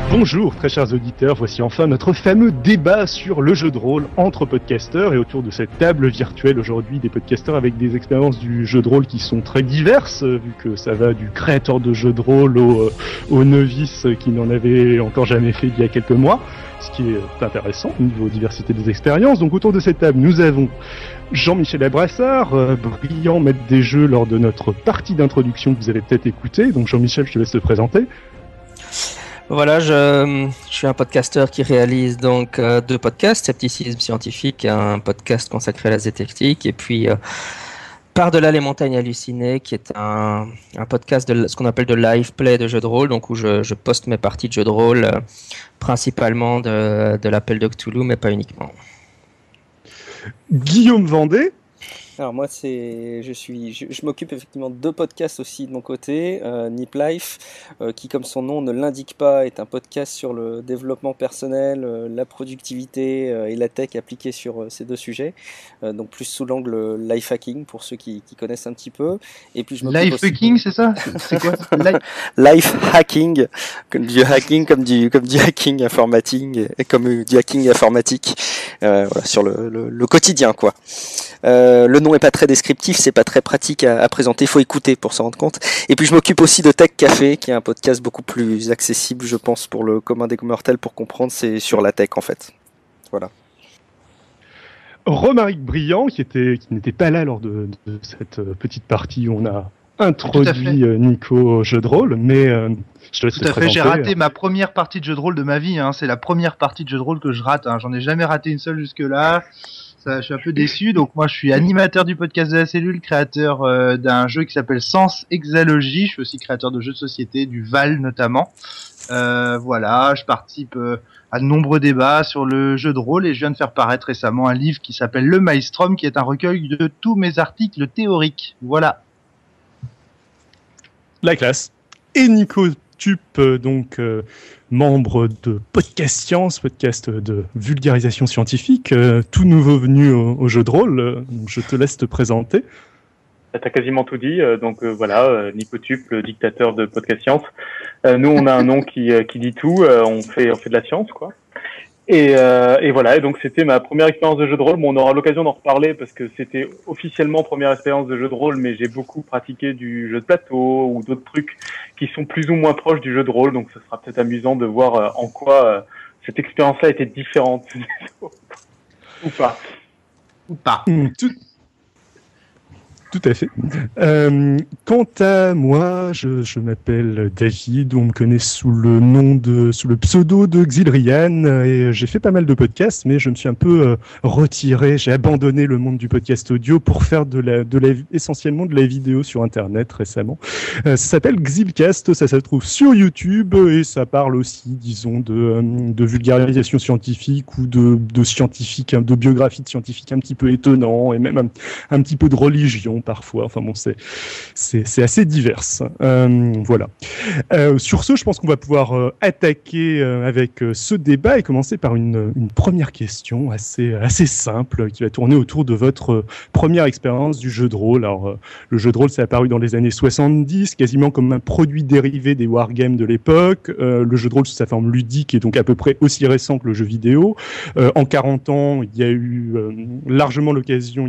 Bonjour très chers auditeurs, voici enfin notre fameux débat sur le jeu de rôle entre podcasteurs, et autour de cette table virtuelle aujourd'hui des podcasteurs avec des expériences du jeu de rôle qui sont très diverses, vu que ça va du créateur de jeux de rôle au novice qui n'en avait encore jamais fait il y a quelques mois, ce qui est intéressant au niveau diversité des expériences. Donc autour de cette table nous avons Jean-Michel Abrassard, brillant maître des jeux lors de notre partie d'introduction que vous avez peut-être écoutée. Donc Jean-Michel, je te laisse te présenter. Voilà, je suis un podcasteur qui réalise donc deux podcasts, Scepticisme Scientifique, un podcast consacré à la zététique, et puis Par-delà les montagnes hallucinées, qui est un podcast de ce qu'on appelle de live play de jeux de rôle, donc où je poste mes parties de jeux de rôle, principalement de l'appel de Cthulhu, mais pas uniquement. Guillaume Vendée. Alors moi je m'occupe effectivement de deux podcasts aussi de mon côté, Nip Life, qui comme son nom ne l'indique pas est un podcast sur le développement personnel, la productivité et la tech appliquée sur ces deux sujets, donc plus sous l'angle life hacking pour ceux qui connaissent un petit peu. Et puis je m'occupe life hacking, c'est ça? C'est quoi? Life hacking, comme du hacking, comme du hacking informatique et comme du hacking informatique, voilà, sur le quotidien quoi. Le nom est pas très descriptif, c'est pas très pratique à présenter, il faut écouter pour s'en rendre compte. Et puis je m'occupe aussi de Tech Café, qui est un podcast beaucoup plus accessible, je pense, pour le commun des mortels pour comprendre, c'est sur la tech en fait. Voilà. Romaric Briand, qui n'était pas là lors de cette petite partie où on a introduit Nico au jeu de rôle, mais je te laisse te présenter. Tout à fait, j'ai raté ma première partie de jeu de rôle de ma vie, hein. C'est la première partie de jeu de rôle que je rate, hein. J'en ai jamais raté une seule jusque-là. Je suis un peu déçu, donc moi je suis animateur du podcast de la cellule, créateur d'un jeu qui s'appelle Sens Exalogie, je suis aussi créateur de jeux de société, du Val notamment. Voilà, je participe à de nombreux débats sur le jeu de rôle et je viens de faire paraître récemment un livre qui s'appelle Le Maelstrom, qui est un recueil de tous mes articles théoriques. Voilà. La classe. Et Nico Tup, donc membre de Podcast Science, podcast de vulgarisation scientifique, tout nouveau venu au jeu de rôle. Je te laisse te présenter. T'as quasiment tout dit. Donc voilà, Nico Tup, le dictateur de Podcast Science. Nous, on a un nom qui dit tout. On fait de la science, quoi. Et voilà. Et donc c'était ma première expérience de jeu de rôle. Bon, on aura l'occasion d'en reparler parce que c'était officiellement première expérience de jeu de rôle, mais j'ai beaucoup pratiqué du jeu de plateau ou d'autres trucs qui sont plus ou moins proches du jeu de rôle. Donc ce sera peut-être amusant de voir en quoi cette expérience-là était différente ou pas. Ou pas. Tout à fait. Quant à moi, je m'appelle David, on me connaît sous le pseudo de Xilrian, et j'ai fait pas mal de podcasts, mais je me suis un peu retiré, j'ai abandonné le monde du podcast audio pour faire essentiellement de la vidéo sur Internet récemment. Ça s'appelle Xilcast, ça se trouve sur YouTube, et ça parle aussi, disons, de vulgarisation scientifique ou de scientifique, de biographie de scientifique un petit peu étonnant, et même un petit peu de religion parfois. Enfin bon, c'est assez divers. Voilà. Sur ce, je pense qu'on va pouvoir attaquer avec ce débat et commencer par une première question assez simple qui va tourner autour de votre première expérience du jeu de rôle. Alors, le jeu de rôle, c'est apparu dans les années 70, quasiment comme un produit dérivé des wargames de l'époque. Le jeu de rôle sous sa forme ludique est donc à peu près aussi récent que le jeu vidéo. En 40 ans, il a eu largement l'occasion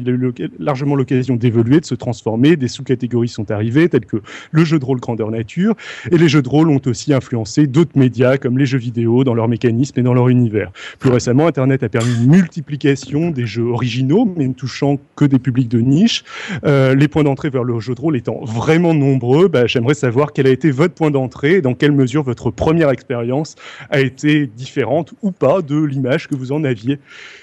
d'évoluer, de se transformer. Des sous-catégories sont arrivées, telles que le jeu de rôle grandeur nature, et les jeux de rôle ont aussi influencé d'autres médias, comme les jeux vidéo, dans leur mécanisme et dans leur univers. Plus récemment, Internet a permis une multiplication des jeux originaux, mais ne touchant que des publics de niche. Les points d'entrée vers le jeu de rôle étant vraiment nombreux, j'aimerais savoir quel a été votre point d'entrée, et dans quelle mesure votre première expérience a été différente ou pas de l'image que vous en aviez.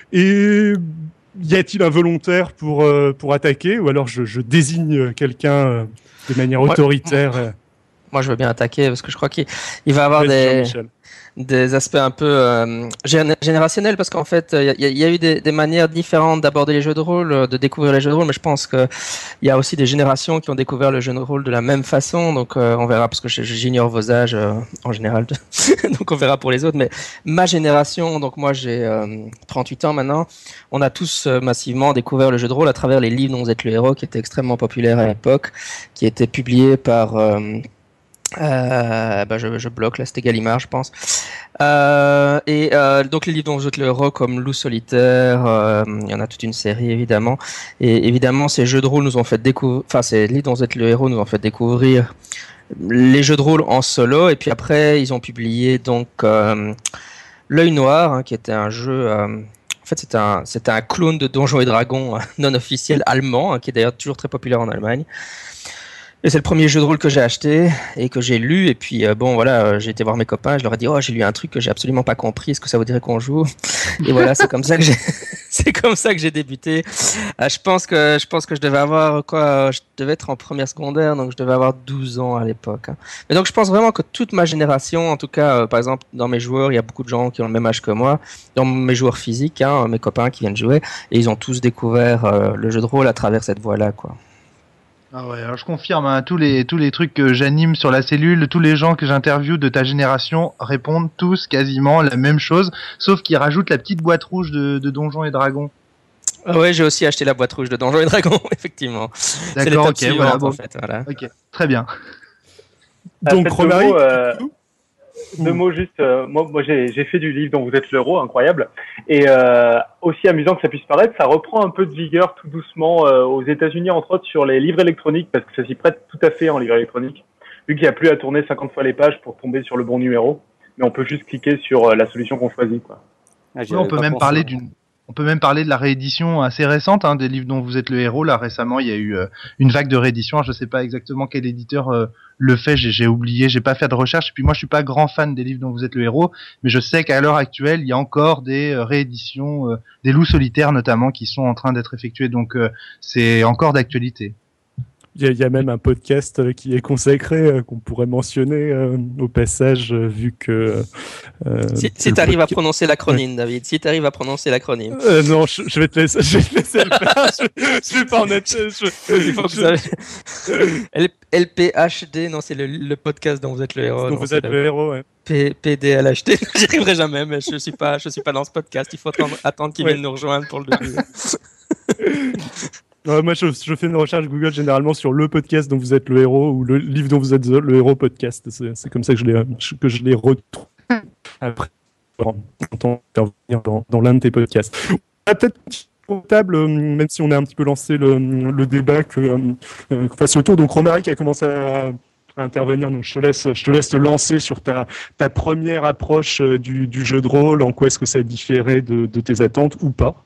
Et y a-t-il un volontaire pour attaquer, ou alors je désigne quelqu'un de manière autoritaire? Moi, je veux bien attaquer parce que je crois qu'il va avoir des aspects un peu générationnels, parce qu'en fait, il y a eu des manières différentes d'aborder les jeux de rôle, de découvrir les jeux de rôle, mais je pense qu'il y a aussi des générations qui ont découvert le jeu de rôle de la même façon, donc on verra, parce que j'ignore vos âges en général, donc on verra pour les autres, mais ma génération, donc moi j'ai 38 ans maintenant, on a tous massivement découvert le jeu de rôle à travers les livres dont vous êtes le héros, qui étaient extrêmement populaires à l'époque, qui étaient publiés par Je bloque, là c'était Gallimard je pense. Donc les livres dont vous êtes le héros comme Loup solitaire, il y en a toute une série évidemment. Et évidemment ces jeux de rôle nous ont fait découvrir, enfin ces livres dont vous êtes le héros nous ont fait découvrir les jeux de rôle en solo. Et puis après ils ont publié donc L'Œil Noir, hein, qui était un jeu... En fait, c'était un clone de Donjons et Dragons non officiel allemand, hein, qui est d'ailleurs toujours très populaire en Allemagne. Et c'est le premier jeu de rôle que j'ai acheté et que j'ai lu. Et puis, j'ai été voir mes copains. Je leur ai dit, j'ai lu un truc que j'ai absolument pas compris. Est-ce que ça vous dirait qu'on joue? Et voilà, c'est comme ça que j'ai débuté. Je pense que je devais avoir je devais être en première secondaire, donc je devais avoir 12 ans à l'époque. Hein. Mais donc, je pense vraiment que toute ma génération, en tout cas, par exemple, dans mes joueurs, il y a beaucoup de gens qui ont le même âge que moi. Dans mes joueurs physiques, hein, mes copains qui viennent jouer, et ils ont tous découvert le jeu de rôle à travers cette voie-là, quoi. Ah ouais, alors je confirme, hein, tous les trucs que j'anime sur la cellule, tous les gens que j'interviewe de ta génération répondent tous quasiment la même chose, sauf qu'ils rajoutent la petite boîte rouge de Donjons et Dragons. Ah ouais, j'ai aussi acheté la boîte rouge de Donjons et Dragons, effectivement. D'accord, ok, voilà, bon. En fait, voilà. Ok, très bien. Donc Romaric, deux mots juste, moi j'ai fait du livre dont vous êtes l'héros, incroyable, et aussi amusant que ça puisse paraître, ça reprend un peu de vigueur tout doucement aux États-Unis entre autres sur les livres électroniques, parce que ça s'y prête tout à fait en livre électronique, vu qu'il n'y a plus à tourner 50 fois les pages pour tomber sur le bon numéro, mais on peut juste cliquer sur la solution qu'on choisit, quoi. On peut même parler de la réédition assez récente, hein, des livres dont vous êtes le héros. Là, récemment, il y a eu une vague de réédition. Je ne sais pas exactement quel éditeur le fait. J'ai oublié, j'ai pas fait de recherche. Et puis moi, je suis pas grand fan des livres dont vous êtes le héros, mais je sais qu'à l'heure actuelle, il y a encore des rééditions, des Loups solitaires notamment, qui sont en train d'être effectuées. Donc, c'est encore d'actualité. Il y a même un podcast qui est consacré, qu'on pourrait mentionner au passage, vu que... si tu arrives à prononcer l'acronyme, David, si tu arrives à prononcer l'acronyme. Non, je vais te laisser le faire. Je vais pas en être... Il faut que vous avez... LPHD, non, c'est le podcast dont vous êtes le héros. Dont vous êtes le héros, ouais. PDLHD, j'y arriverai jamais, mais je suis pas dans ce podcast. Il faut attendre qu'ils viennent nous rejoindre pour le début. Moi, je fais une recherche Google généralement sur le podcast dont vous êtes le héros ou le livre dont vous êtes le héros podcast. C'est comme ça que je les retrouve après en intervenir dans l'un de tes podcasts. On va peut-être table, même si on a un petit peu lancé le débat, qu'on fasse le tour. Donc Romaric a commencé à intervenir, donc je te laisse te lancer sur ta première approche du jeu de rôle. En quoi est-ce que ça différait de tes attentes ou pas?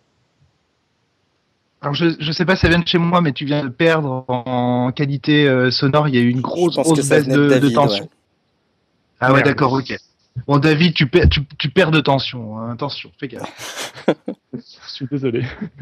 Alors je sais pas si ça vient de chez moi, mais tu viens de perdre en qualité sonore. Il y a eu une grosse baisse de tension. Ouais. Ah ouais, d'accord, ok. Bon, David, tu perds de tension. Hein. Attention, fais gaffe. Je suis désolé.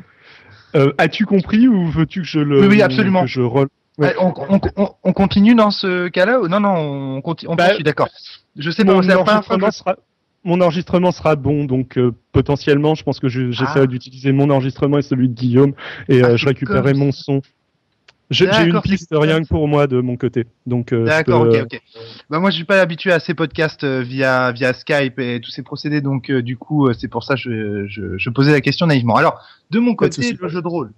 As-tu compris ou veux-tu que je Oui, absolument. Que je roll... Ouais. On continue dans ce cas-là ou... Non, on continue, d'accord. Je sais pas, c'est la première fois mon enregistrement sera bon, donc potentiellement, je pense que j'essaierai d'utiliser mon enregistrement et celui de Guillaume, et je récupérerai mon son. J'ai une piste rien que pour moi de mon côté. Donc, d'accord, ok. Bah, moi, je suis pas habitué à ces podcasts via Skype et tous ces procédés, donc du coup, c'est pour ça que je posais la question naïvement. Alors, de mon côté, le jeu de rôle.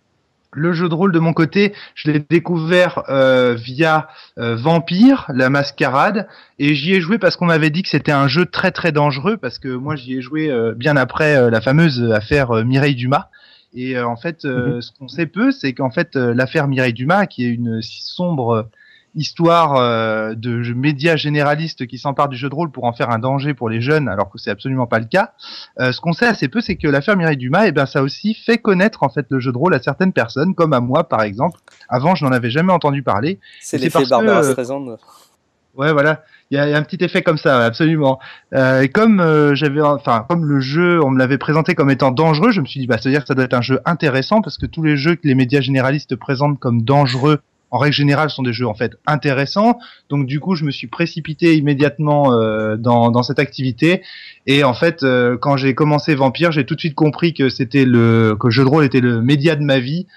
Le jeu de rôle de mon côté, je l'ai découvert via Vampire, la Mascarade, et j'y ai joué parce qu'on m'avait dit que c'était un jeu très très dangereux, parce que moi j'y ai joué bien après la fameuse affaire Mireille Dumas. Et en fait, ce qu'on sait peu, c'est qu'en fait l'affaire Mireille Dumas, qui est une si sombre histoire de médias généralistes qui s'emparent du jeu de rôle pour en faire un danger pour les jeunes, alors que c'est absolument pas le cas. Ce qu'on sait assez peu, c'est que l'affaire Mireille Dumas, ça a aussi fait connaître en fait le jeu de rôle à certaines personnes, comme à moi par exemple. Avant, je n'en avais jamais entendu parler. C'est l'effet Barbara Streisand. Ouais, voilà. Il y a un petit effet comme ça, absolument. Et comme comme le jeu, on me l'avait présenté comme étant dangereux, je me suis dit, c'est-à-dire que ça doit être un jeu intéressant, parce que tous les jeux que les médias généralistes présentent comme dangereux, en règle générale, sont des jeux en fait intéressants. Donc du coup, je me suis précipité immédiatement dans cette activité. Et en fait, quand j'ai commencé Vampire, j'ai tout de suite compris que que le jeu de rôle était le média de ma vie.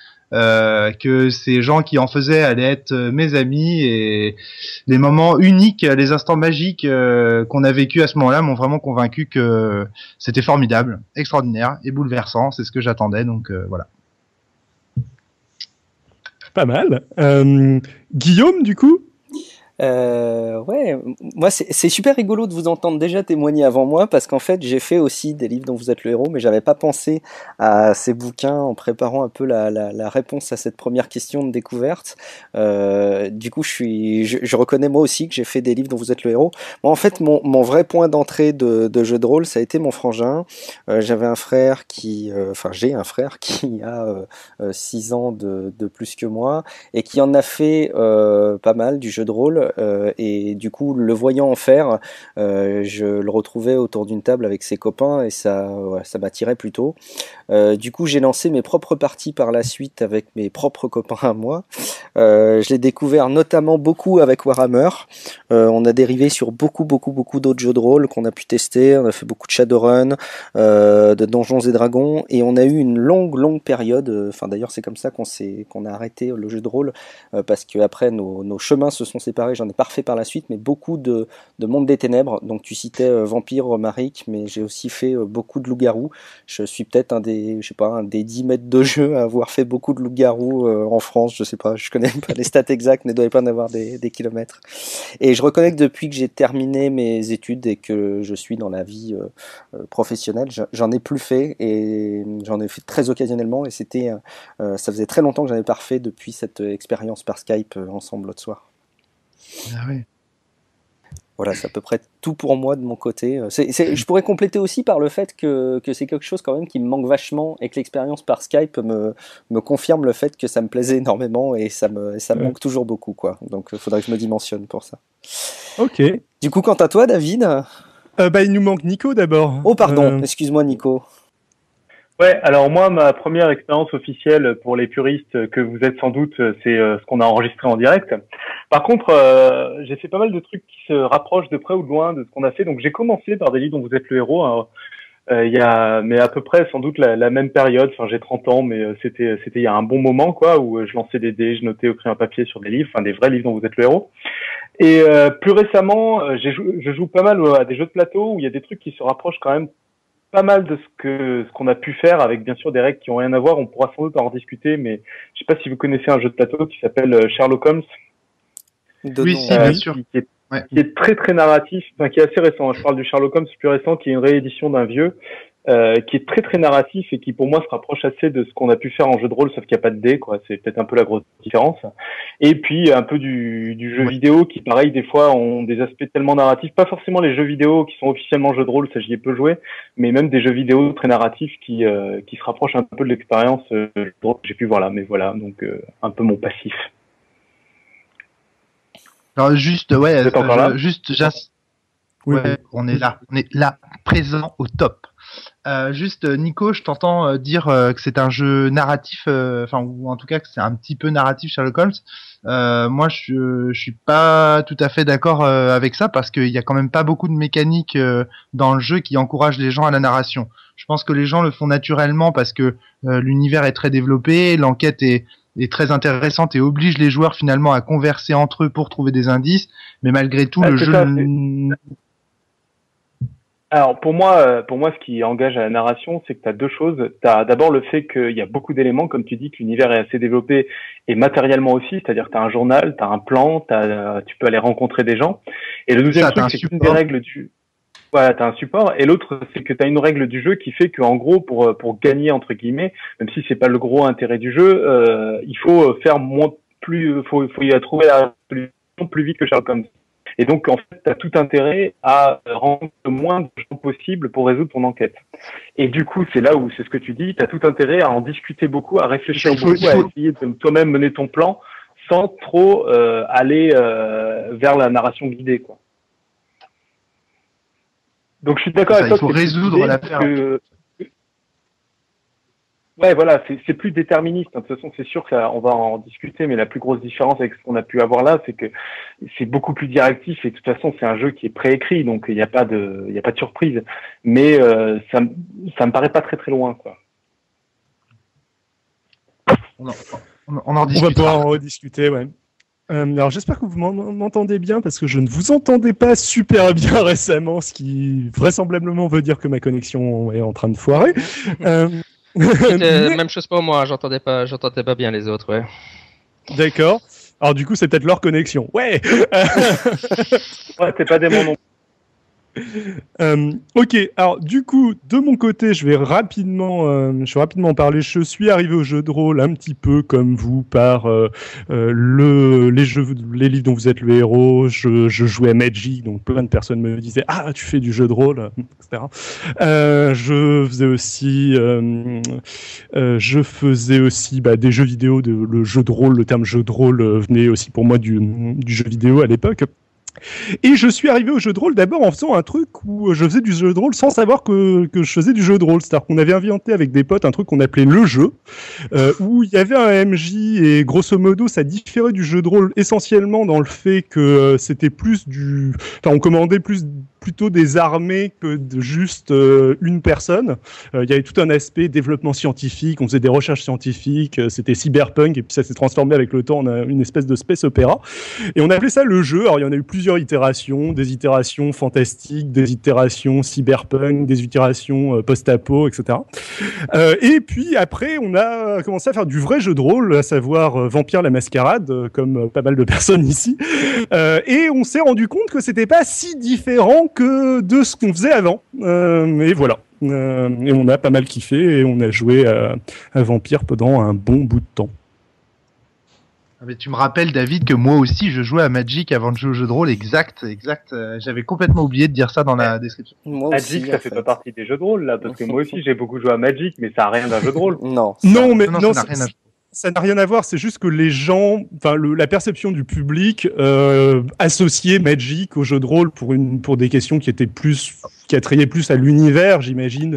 Que ces gens qui en faisaient allaient être mes amis, et les moments uniques, les instants magiques qu'on a vécu à ce moment-là m'ont vraiment convaincu que c'était formidable, extraordinaire et bouleversant. C'est ce que j'attendais, donc voilà. Pas mal. Guillaume, du coup? Ouais, moi c'est super rigolo de vous entendre déjà témoigner avant moi parce qu'en fait j'ai fait aussi des livres dont vous êtes le héros, mais j'avais pas pensé à ces bouquins en préparant un peu la réponse à cette première question de découverte. Du coup je reconnais moi aussi que j'ai fait des livres dont vous êtes le héros. Moi en fait mon vrai point d'entrée de jeu de rôle ça a été mon frangin. J'avais un frère j'ai un frère qui a 6 ans de plus que moi et qui en a fait pas mal du jeu de rôle. Et du coup, le voyant en faire, je le retrouvais autour d'une table avec ses copains et ça m'attirait plutôt. Du coup, j'ai lancé mes propres parties par la suite avec mes propres copains à moi. Je l'ai découvert notamment beaucoup avec Warhammer. On a dérivé sur beaucoup d'autres jeux de rôle qu'on a pu tester. On a fait beaucoup de Shadowrun, de Donjons et Dragons, et on a eu une longue période. Enfin, d'ailleurs, c'est comme ça qu'on a arrêté le jeu de rôle parce que après nos chemins se sont séparés. J'en ai pas refait par la suite, mais beaucoup de Monde des Ténèbres. Donc tu citais Vampire, Romaric, mais j'ai aussi fait beaucoup de loups-garous. Je suis peut-être un des 10 maîtres de jeu à avoir fait beaucoup de loups-garous en France. Je sais pas, je connais pas les stats exactes, mais il doit pas en avoir des kilomètres. Et je reconnais que depuis que j'ai terminé mes études et que je suis dans la vie professionnelle, j'en ai plus fait et j'en ai fait très occasionnellement. Et ça faisait très longtemps que j'en avais pas refait depuis cette expérience par Skype ensemble l'autre soir. Ah oui. Voilà, c'est à peu près tout pour moi de mon côté. Je pourrais compléter aussi par le fait que c'est quelque chose quand même qui me manque vachement et que l'expérience par Skype me confirme le fait que ça me plaisait énormément et ça me manque toujours beaucoup, quoi. Donc il faudrait que je me dimensionne pour ça. Ok. Du coup, quant à toi, David il nous manque Nico d'abord. Oh pardon, excuse-moi Nico. Ouais, alors moi, ma première expérience officielle pour les puristes que vous êtes sans doute, c'est ce qu'on a enregistré en direct. Par contre, j'ai fait pas mal de trucs qui se rapprochent de près ou de loin de ce qu'on a fait. Donc j'ai commencé par des livres dont vous êtes le héros. Mais à peu près sans doute la même période. Enfin, j'ai 30 ans, mais c'était il y a un bon moment, quoi, où je lançais des dés, je notais au crayon à papier sur des livres, enfin des vrais livres dont vous êtes le héros. Et plus récemment, je joue pas mal à des jeux de plateau où il y a des trucs qui se rapprochent quand même pas mal de ce qu'on a pu faire, avec bien sûr des règles qui ont rien à voir. On pourra sans doute en rediscuter, mais je sais pas si vous connaissez un jeu de plateau qui s'appelle Sherlock Holmes. Oui, si, bien sûr. Qui est très très narratif, enfin qui est assez récent. Je parle du Sherlock Holmes plus récent, qui est une réédition d'un vieux, qui est très très narratif et qui pour moi se rapproche assez de ce qu'on a pu faire en jeu de rôle, sauf qu'il n'y a pas de dés, quoi. C'est peut-être un peu la grosse différence. Et puis un peu du jeu vidéo qui, pareil, des fois ont des aspects tellement narratifs, pas forcément les jeux vidéo qui sont officiellement jeux de rôle, ça j'y ai peu joué, mais même des jeux vidéo très narratifs qui se rapprochent un peu de l'expérience que j'ai pu voir là. Mais voilà, donc un peu mon passif. Alors juste, on est là, présent au top. Juste, Nico, je t'entends dire que c'est un jeu narratif, ou en tout cas que c'est un petit peu narratif Sherlock Holmes. Moi, je suis pas tout à fait d'accord avec ça parce qu'il y a quand même pas beaucoup de mécaniques dans le jeu qui encouragent les gens à la narration. Je pense que les gens le font naturellement parce que l'univers est très développé, l'enquête est très intéressante et oblige les joueurs finalement à converser entre eux pour trouver des indices, mais malgré tout le jeu... Alors pour moi, ce qui engage à la narration, c'est que tu as deux choses. Tu as d'abord le fait qu'il y a beaucoup d'éléments, comme tu dis, que l'univers est assez développé et matériellement aussi, c'est-à-dire que tu as un journal, tu as un plan, tu peux aller rencontrer des gens. Et le deuxième truc, c'est qu'une des règles du... Voilà, t'as un support, et l'autre, c'est que t'as une règle du jeu qui fait qu'en gros, pour gagner, entre guillemets, même si c'est pas le gros intérêt du jeu, il faut faire faut y trouver la solution plus vite que Sherlock Holmes. Et donc, en fait, t'as tout intérêt à rencontrer le moins de gens possible pour résoudre ton enquête. Et du coup, c'est là où, c'est ce que tu dis, t'as tout intérêt à en discuter beaucoup, à réfléchir beaucoup, à essayer de toi-même mener ton plan sans trop aller vers la narration guidée, quoi. Donc je suis d'accord avec toi. Il faut résoudre l'affaire. Ouais, voilà, c'est plus déterministe. De toute façon, c'est sûr qu'on va en discuter, mais la plus grosse différence avec ce qu'on a pu avoir là, c'est que c'est beaucoup plus directif et de toute façon, c'est un jeu qui est préécrit, donc il n'y a pas de surprise. Mais ça me paraît pas très très loin, quoi. On en discutera. On va pouvoir en rediscuter, ouais. Alors j'espère que vous m'entendez bien parce que je ne vous entendais pas super bien récemment, ce qui vraisemblablement veut dire que ma connexion est en train de foirer. Même chose pour moi, j'entendais pas bien les autres, ouais. D'accord. Alors du coup, c'est peut-être leur connexion. Ouais. Ouais, c'est pas des mots non. Ok, alors du coup, de mon côté, je vais rapidement parler. Je suis arrivé au jeu de rôle un petit peu comme vous par les livres dont vous êtes le héros. Je jouais à Magic, donc plein de personnes me disaient ah tu fais du jeu de rôle, etc. Je faisais aussi des jeux vidéo. Le jeu de rôle, le terme jeu de rôle venait aussi pour moi du jeu vidéo à l'époque. Et je suis arrivé au jeu de rôle d'abord en faisant un truc où je faisais du jeu de rôle sans savoir que je faisais du jeu de rôle. C'est-à-dire qu'on avait inventé avec des potes un truc qu'on appelait le jeu, où il y avait un MJ et grosso modo ça différait du jeu de rôle essentiellement dans le fait que c'était plus on commandait plutôt des armées que de juste une personne. Il y avait tout un aspect développement scientifique, on faisait des recherches scientifiques, c'était cyberpunk, et puis ça s'est transformé avec le temps en une espèce de space opéra. Et on appelait ça le jeu. Alors il y en a eu plusieurs itérations, des itérations fantastiques, des itérations cyberpunk, des itérations post-apo, etc. Et puis après, on a commencé à faire du vrai jeu de rôle, à savoir Vampire la Mascarade, comme pas mal de personnes ici. Et on s'est rendu compte que c'était pas si différent que de ce qu'on faisait avant. Et voilà. Et on a pas mal kiffé et on a joué à Vampire pendant un bon bout de temps. Mais tu me rappelles, David, que moi aussi je jouais à Magic avant de jouer au jeu de rôle. Exact. J'avais complètement oublié de dire ça dans la description. Moi Magic, aussi, ça fait pas partie des jeux de rôle là, parce que moi aussi j'ai beaucoup joué à Magic, mais ça a rien d'un jeu de rôle. Non, ça n'a rien à voir, c'est juste que les gens, la perception du public associait Magic au jeu de rôle pour des questions qui attrayaient plus à l'univers, j'imagine,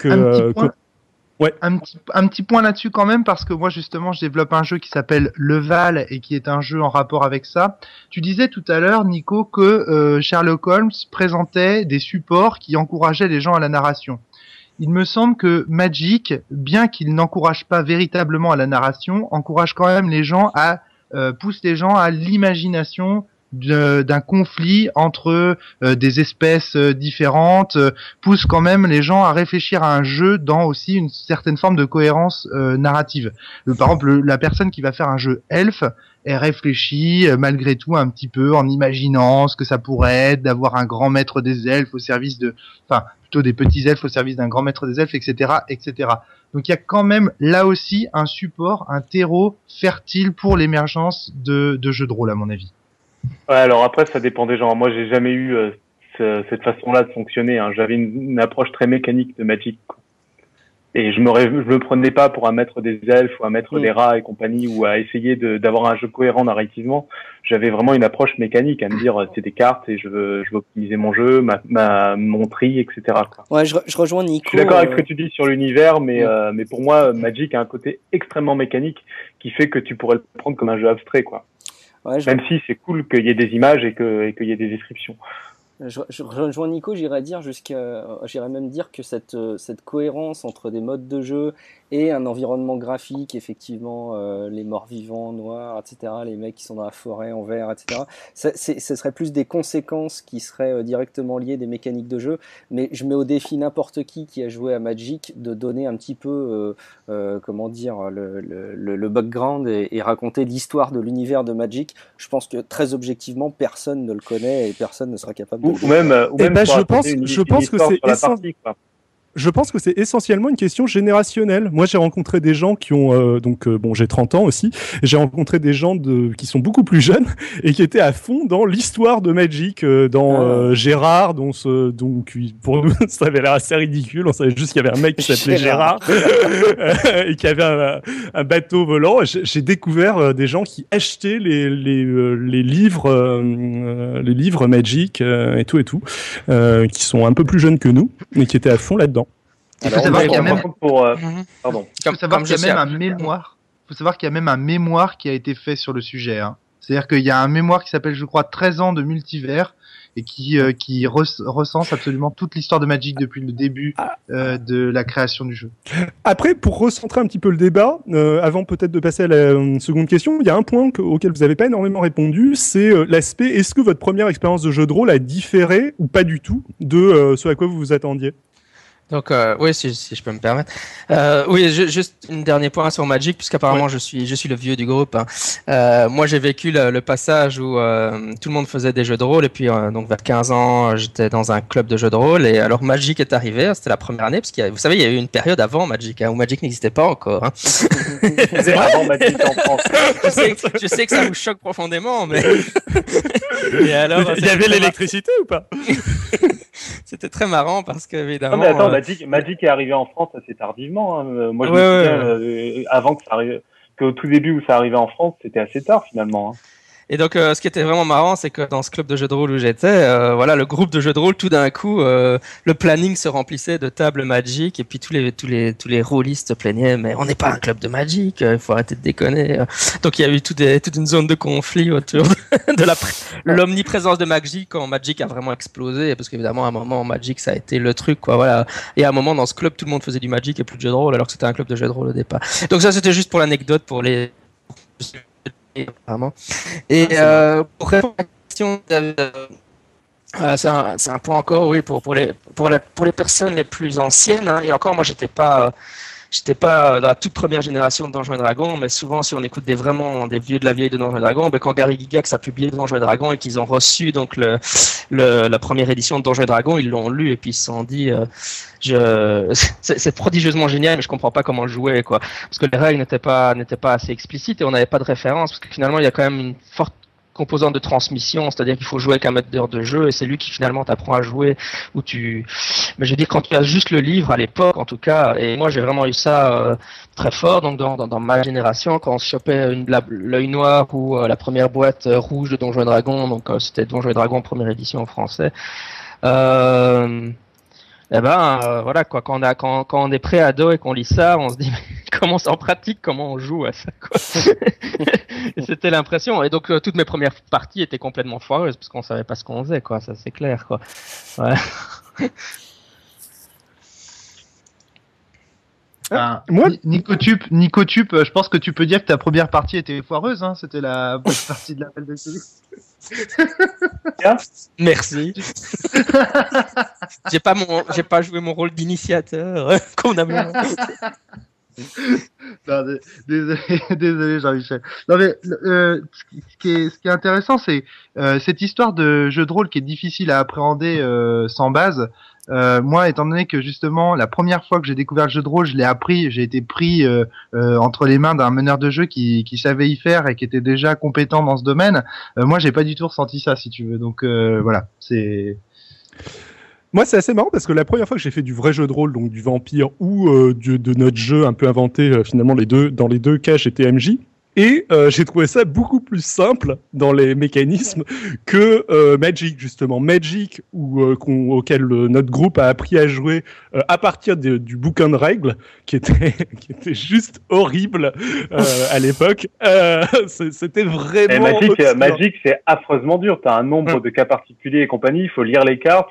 Ouais. Un petit point là-dessus quand même, parce que moi justement je développe un jeu qui s'appelle Le Val et qui est un jeu en rapport avec ça. Tu disais tout à l'heure, Nico, que Sherlock Holmes présentait des supports qui encourageaient les gens à la narration. Il me semble que Magic, bien qu'il n'encourage pas véritablement à la narration, encourage quand même les gens pousse les gens à l'imagination d'un conflit entre des espèces différentes, pousse quand même les gens à réfléchir à un jeu dans aussi une certaine forme de cohérence narrative. Par exemple, la personne qui va faire un jeu elfe, elle réfléchit malgré tout un petit peu en imaginant ce que ça pourrait être d'avoir un grand maître des elfes au service plutôt des petits elfes au service d'un grand maître des elfes, etc., etc. Donc il y a quand même là aussi un support, un terreau fertile pour l'émergence de jeux de rôle à mon avis. Ouais, alors après ça dépend des gens. Moi j'ai jamais eu cette façon-là de fonctionner. Hein. J'avais une approche très mécanique de Magic. Quoi. Et je me prenais pas pour un maître des elfes ou un maître des rats et compagnie, ou à essayer d'avoir un jeu cohérent narrativement. J'avais vraiment une approche mécanique, à me dire c'est des cartes et je veux optimiser mon jeu, mon tri, etc. Quoi. Ouais, je rejoins Nico. Je suis d'accord avec ce que tu dis sur l'univers, mais pour moi Magic a un côté extrêmement mécanique qui fait que tu pourrais le prendre comme un jeu abstrait, quoi. Ouais, même si c'est cool qu'il y ait des images et qu'il y ait des descriptions. Je rejoins Nico, j'irais même dire que cette cohérence entre des modes de jeu et un environnement graphique, effectivement, les morts-vivants, noirs, etc., les mecs qui sont dans la forêt en vert, etc., ce serait plus des conséquences qui seraient directement liées des mécaniques de jeu, mais je mets au défi n'importe qui a joué à Magic de donner un petit peu, le background et raconter l'histoire de l'univers de Magic. Je pense que très objectivement, personne ne le connaît et personne ne sera capable de le dire. Je pense que c'est essentiellement une question générationnelle. Moi, j'ai rencontré des gens qui ont j'ai 30 ans aussi. J'ai rencontré des gens qui sont beaucoup plus jeunes et qui étaient à fond dans l'histoire de Magic, Gérard, pour nous ça avait l'air assez ridicule. On savait juste qu'il y avait un mec qui s'appelait Gérard et qui avait un bateau volant. J'ai découvert des gens qui achetaient les livres Magic et tout, qui sont un peu plus jeunes que nous et qui étaient à fond là-dedans. Il faut savoir qu'il y a même un mémoire qui a été fait sur le sujet. Hein. C'est-à-dire qu'il y a un mémoire qui s'appelle, je crois, 13 ans de multivers et qui recense absolument toute l'histoire de Magic depuis le début de la création du jeu. Après, pour recentrer un petit peu le débat, avant peut-être de passer à la seconde question, il y a un point auquel vous n'avez pas énormément répondu, c'est l'aspect, est-ce que votre première expérience de jeu de rôle a différé ou pas du tout de ce à quoi vous vous attendiez ? Donc oui, si je peux me permettre. Oui, juste un dernier point sur Magic, puisqu'apparemment je suis le vieux du groupe. Hein. Moi, j'ai vécu le passage où tout le monde faisait des jeux de rôle, et puis donc vers 15 ans, j'étais dans un club de jeux de rôle, et alors Magic est arrivé. C'était la première année, parce vous savez, il y a eu une période avant Magic, où Magic n'existait pas encore. Hein. C'est avant Magic en France. Je sais que ça vous choque profondément, mais et alors, il y avait l'électricité ou pas? C'était très marrant parce que évidemment. Non mais attends, Magic est arrivé en France assez tardivement. Hein. Moi je me souviens avant que ça arrive, qu'au tout début où ça arrivait en France, c'était assez tard finalement. Hein. Et donc, ce qui était vraiment marrant, c'est que dans ce club de jeux de rôle où j'étais, voilà, le groupe de jeux de rôle, tout d'un coup, le planning se remplissait de tables Magic, et puis tous les rôlistes se plaignaient, mais on n'est pas un club de Magic, il faut arrêter de déconner. Donc, il y a eu toute une zone de conflit autour de l'omniprésence de Magic quand Magic a vraiment explosé, parce qu'évidemment, à un moment, Magic, ça a été le truc, quoi, voilà. Et à un moment, dans ce club, tout le monde faisait du Magic et plus de jeux de rôle, alors que c'était un club de jeux de rôle au départ. Donc ça, c'était juste pour l'anecdote, pour les... Vraiment. Et pour répondre à la question, c'est un point encore, oui, pour les personnes les plus anciennes. Hein, et encore, moi, j'étais pas dans la toute première génération de Donjons et Dragons, mais souvent, si on écoute vraiment des vieux de la vieille de Donjons et Dragons, ben, quand Gary Gygax a publié Donjons et Dragons et qu'ils ont reçu donc la première édition de Donjons et Dragons, ils l'ont lu et puis ils se sont dit, c'est prodigieusement génial, mais je comprends pas comment le jouer, quoi, parce que les règles n'étaient pas assez explicites et on n'avait pas de référence, parce que finalement, il y a quand même une forte composante de transmission, c'est-à-dire qu'il faut jouer avec un maître de jeu et c'est lui qui finalement t'apprend à jouer mais je veux dire, quand tu as juste le livre à l'époque en tout cas, et moi j'ai vraiment eu ça très fort, donc dans ma génération, quand on se chopait l'œil noir ou la première boîte rouge de Donjons et Dragons, donc c'était Donjons et Dragons première édition en français, eh ben voilà quoi, quand on est pré-ado et qu'on lit ça, on se dit mais comment ça en pratique, comment on joue à ça, quoi. Et c'était l'impression, et donc toutes mes premières parties étaient complètement foireuses parce qu'on savait pas ce qu'on faisait, quoi, ça c'est clair, quoi. Ouais. Moi, Nicotube, je pense que tu peux dire que ta première partie était foireuse, hein, c'était la bonne partie de l'appel de Céline. Merci. J'ai pas joué mon rôle d'initiateur, convenablement. Non, désolé Jean-Michel. Non mais ce qui est intéressant, c'est cette histoire de jeu de rôle qui est difficile à appréhender sans base. Moi, étant donné que justement la première fois que j'ai découvert le jeu de rôle, j'ai été pris entre les mains d'un meneur de jeu qui savait y faire et qui était déjà compétent dans ce domaine. Moi, j'ai pas du tout ressenti ça, si tu veux. Donc voilà, c'est. Moi, c'est assez marrant parce que la première fois que j'ai fait du vrai jeu de rôle, donc du vampire ou de notre jeu un peu inventé, finalement dans les deux cas, j'étais MJ. Et j'ai trouvé ça beaucoup plus simple dans les mécanismes que Magic, justement. Magic, auquel notre groupe a appris à jouer à partir du bouquin de règles, qui était juste horrible à l'époque. C'était vraiment... Magic, c'est affreusement dur. T'as un nombre de cas particuliers et compagnie. Il faut lire les cartes,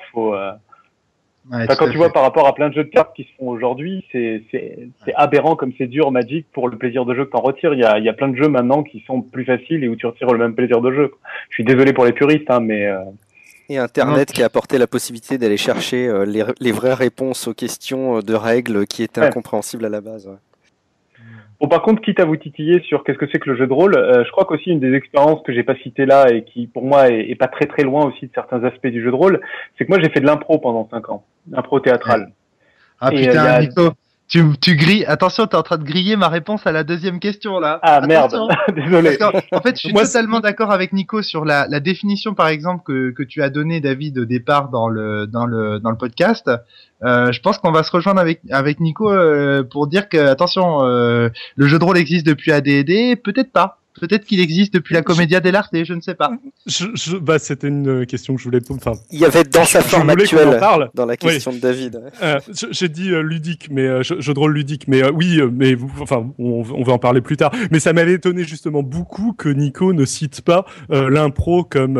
Ouais, quand tu vois par rapport à plein de jeux de cartes qui se font aujourd'hui, c'est aberrant comme c'est dur Magic pour le plaisir de jeu que t'en retires. Il y a plein de jeux maintenant qui sont plus faciles et où tu retires le même plaisir de jeu. Je suis désolé pour les puristes, hein, mais... Et Internet qui a apporté la possibilité d'aller chercher les vraies réponses aux questions de règles qui étaient incompréhensibles à la base. Ouais. Bon, par contre, quitte à vous titiller sur qu'est-ce que c'est que le jeu de rôle, je crois qu'aussi une des expériences que j'ai pas citées là et qui pour moi est pas très très loin aussi de certains aspects du jeu de rôle, c'est que moi j'ai fait de l'impro pendant 5 ans, impro théâtrale. Ah putain, Nico, tu grilles. Attention, t'es en train de griller ma réponse à la deuxième question là. Ah merde, désolé. En fait, je suis totalement d'accord avec Nico sur la définition par exemple que tu as donnée, David, au départ dans le podcast. Je pense qu'on va se rejoindre avec Nico pour dire que attention, le jeu de rôle existe depuis AD&D, peut-être pas. Peut-être qu'il existe depuis la Commedia dell'arte, je ne sais pas. C'était une question que je voulais... il y y dans sa forme actuelle, dans la question de David. J'ai dit ludique, mais jeu de rôle ludique. Mais oui, mais on va en parler plus tard. Mais ça m'avait étonné justement beaucoup que Nico ne cite pas l'impro comme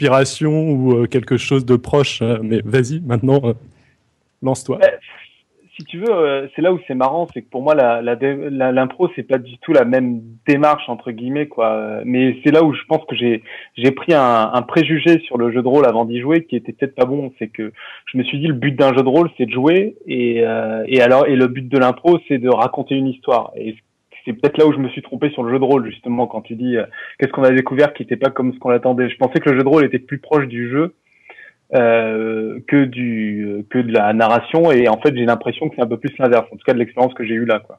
inspiration ou quelque chose de proche. Mais vas-y, maintenant, lance-toi. si tu veux, c'est là où c'est marrant, c'est que pour moi l'impro c'est pas du tout la même démarche entre guillemets quoi. Mais c'est là où je pense que j'ai pris un préjugé sur le jeu de rôle avant d'y jouer qui était peut-être pas bon. C'est que je me suis dit le but d'un jeu de rôle c'est de jouer et le but de l'impro c'est de raconter une histoire. Et c'est peut-être là où je me suis trompé sur le jeu de rôle justement quand tu dis qu'est-ce qu'on a découvert qui était pas comme ce qu'on attendait. Je pensais que le jeu de rôle était plus proche du jeu. Que de la narration, et en fait j'ai l'impression que c'est un peu plus l'inverse, en tout cas de l'expérience que j'ai eue là quoi.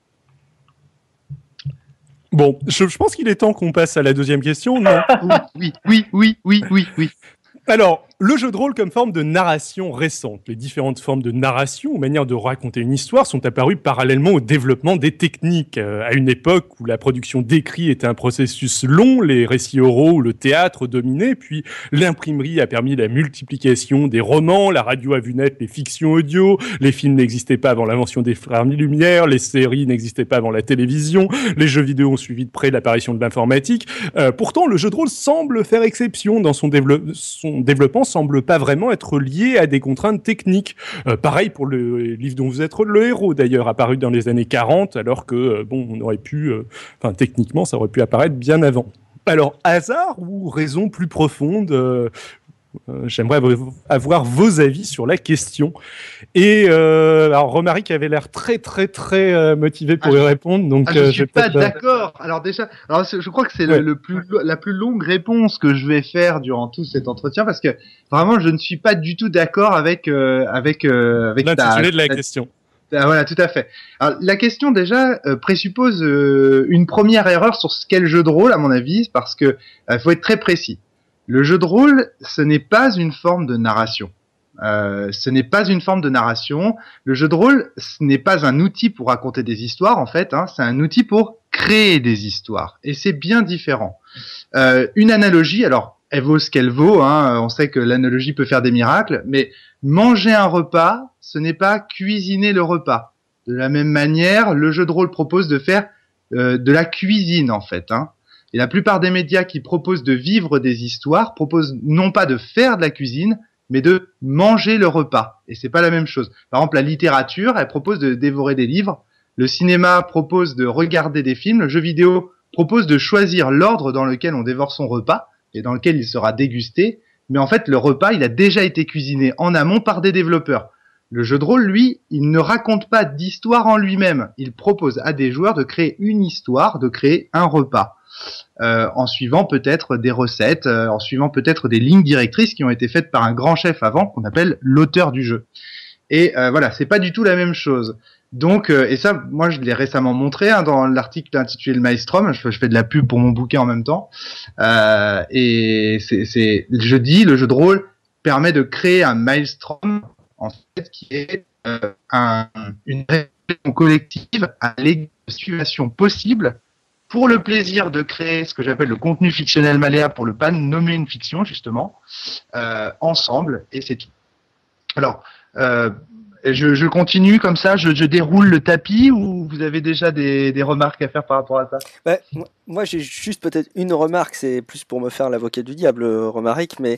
Bon, je pense qu'il est temps qu'on passe à la deuxième question, non? Oui. Alors, le jeu de rôle comme forme de narration récente. Les différentes formes de narration ou manières de raconter une histoire sont apparues parallèlement au développement des techniques. À une époque où la production d'écrit était un processus long, les récits oraux ou le théâtre dominaient, puis l'imprimerie a permis la multiplication des romans, la radio a vu naître les fictions audio, les films n'existaient pas avant l'invention des frères Lumière, les séries n'existaient pas avant la télévision, les jeux vidéo ont suivi de près l'apparition de l'informatique. Pourtant, le jeu de rôle semble faire exception dans son développement semble pas vraiment être lié à des contraintes techniques. Pareil pour le livre dont vous êtes le héros, d'ailleurs, apparu dans les années 40, alors que, on aurait pu... techniquement, ça aurait pu apparaître bien avant. Alors, hasard ou raison plus profonde j'aimerais avoir vos avis sur la question. Et alors Romaric avait l'air très motivé pour y répondre. Donc je suis pas d'accord. Alors déjà, je crois que c'est la plus longue réponse que je vais faire durant tout cet entretien parce que vraiment je ne suis pas du tout d'accord avec l'intitulé de la question. Voilà, tout à fait. Alors, la question déjà présuppose une première erreur sur ce qu'est le jeu de rôle à mon avis, parce que faut être très précis. Le jeu de rôle, ce n'est pas une forme de narration. Ce n'est pas une forme de narration. Le jeu de rôle, ce n'est pas un outil pour raconter des histoires, en fait. C'est un outil pour créer des histoires. Et c'est bien différent. Une analogie, alors, elle vaut ce qu'elle vaut. On sait que l'analogie peut faire des miracles. Mais manger un repas, ce n'est pas cuisiner le repas. De la même manière, le jeu de rôle propose de faire de la cuisine, en fait. Et la plupart des médias qui proposent de vivre des histoires proposent non pas de faire de la cuisine, mais de manger le repas. Et c'est pas la même chose. Par exemple, la littérature, elle propose de dévorer des livres. Le cinéma propose de regarder des films. Le jeu vidéo propose de choisir l'ordre dans lequel on dévore son repas et dans lequel il sera dégusté. Mais en fait, le repas, il a déjà été cuisiné en amont par des développeurs. Le jeu de rôle, lui, il ne raconte pas d'histoire en lui-même. Il propose à des joueurs de créer une histoire, de créer un repas. En suivant peut-être des recettes, en suivant peut-être des lignes directrices qui ont été faites par un grand chef avant, qu'on appelle l'auteur du jeu. Et voilà, c'est pas du tout la même chose. Donc, et ça, moi, je l'ai récemment montré dans l'article intitulé Le Maelstrom. Je fais de la pub pour mon bouquin en même temps. Et je dis, le jeu de rôle permet de créer un Maelstrom, en fait, qui est une réflexion collective à l'égard de situations possibles pour le plaisir de créer ce que j'appelle le contenu fictionnel malléable, pour ne pas nommer une fiction, justement, ensemble, et c'est tout. Alors, je continue comme ça, je déroule le tapis, ou vous avez déjà des remarques à faire par rapport à ça? Moi, j'ai juste peut-être une remarque, c'est plus pour me faire l'avocat du diable, Romaric, mais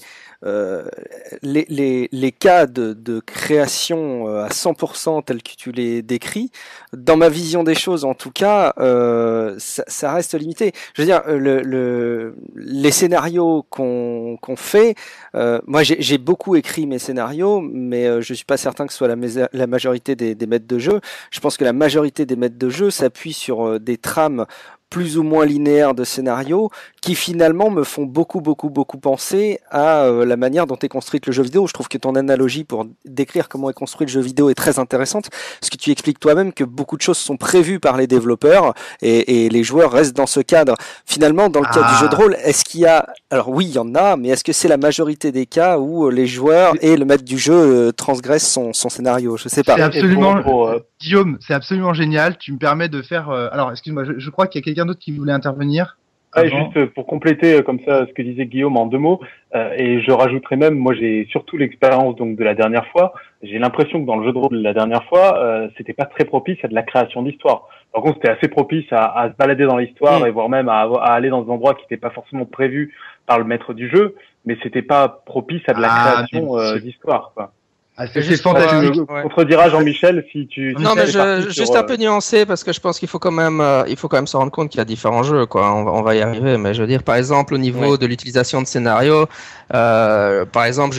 les cas de création à 100% tels que tu les décris, dans ma vision des choses en tout cas, ça reste limité. Je veux dire, les scénarios qu'on fait, moi j'ai beaucoup écrit mes scénarios, mais je suis pas certain que ce soit la majorité des maîtres de jeu. Je pense que la majorité des maîtres de jeu s'appuient sur des trames plus ou moins linéaires de scénarios qui finalement me font beaucoup penser à la manière dont est construite le jeu vidéo. Je trouve que ton analogie pour décrire comment est construit le jeu vidéo est très intéressante, parce que tu expliques toi-même que beaucoup de choses sont prévues par les développeurs et les joueurs restent dans ce cadre. Finalement, dans le cas du jeu de rôle, est-ce qu'il y a... Alors oui, il y en a, mais est-ce que c'est la majorité des cas où les joueurs et le maître du jeu transgressent son scénario? Je sais pas. C'est absolument... Guillaume, c'est absolument génial. Tu me permets de faire... Alors, excuse-moi, je crois qu'il y a quelqu'un d'autre qui voulait intervenir. Juste pour compléter comme ça ce que disait Guillaume en 2 mots, et je rajouterais même, moi j'ai surtout l'expérience donc de la dernière fois. J'ai l'impression que dans le jeu de rôle de la dernière fois, c'était pas très propice à de la création d'histoire. Par contre, c'était assez propice à se balader dans l'histoire et voire même à aller dans des endroits qui n'étaient pas forcément prévus par le maître du jeu, mais c'était pas propice à de la création d'histoire, quoi. C'est fantastique. Tu contrediras Jean-Michel si tu. Non, mais juste un peu nuancé parce que je pense qu'il faut quand même se rendre compte qu'il y a différents jeux, quoi. On va y arriver, mais je veux dire, par exemple, au niveau de l'utilisation de scénarios, par exemple,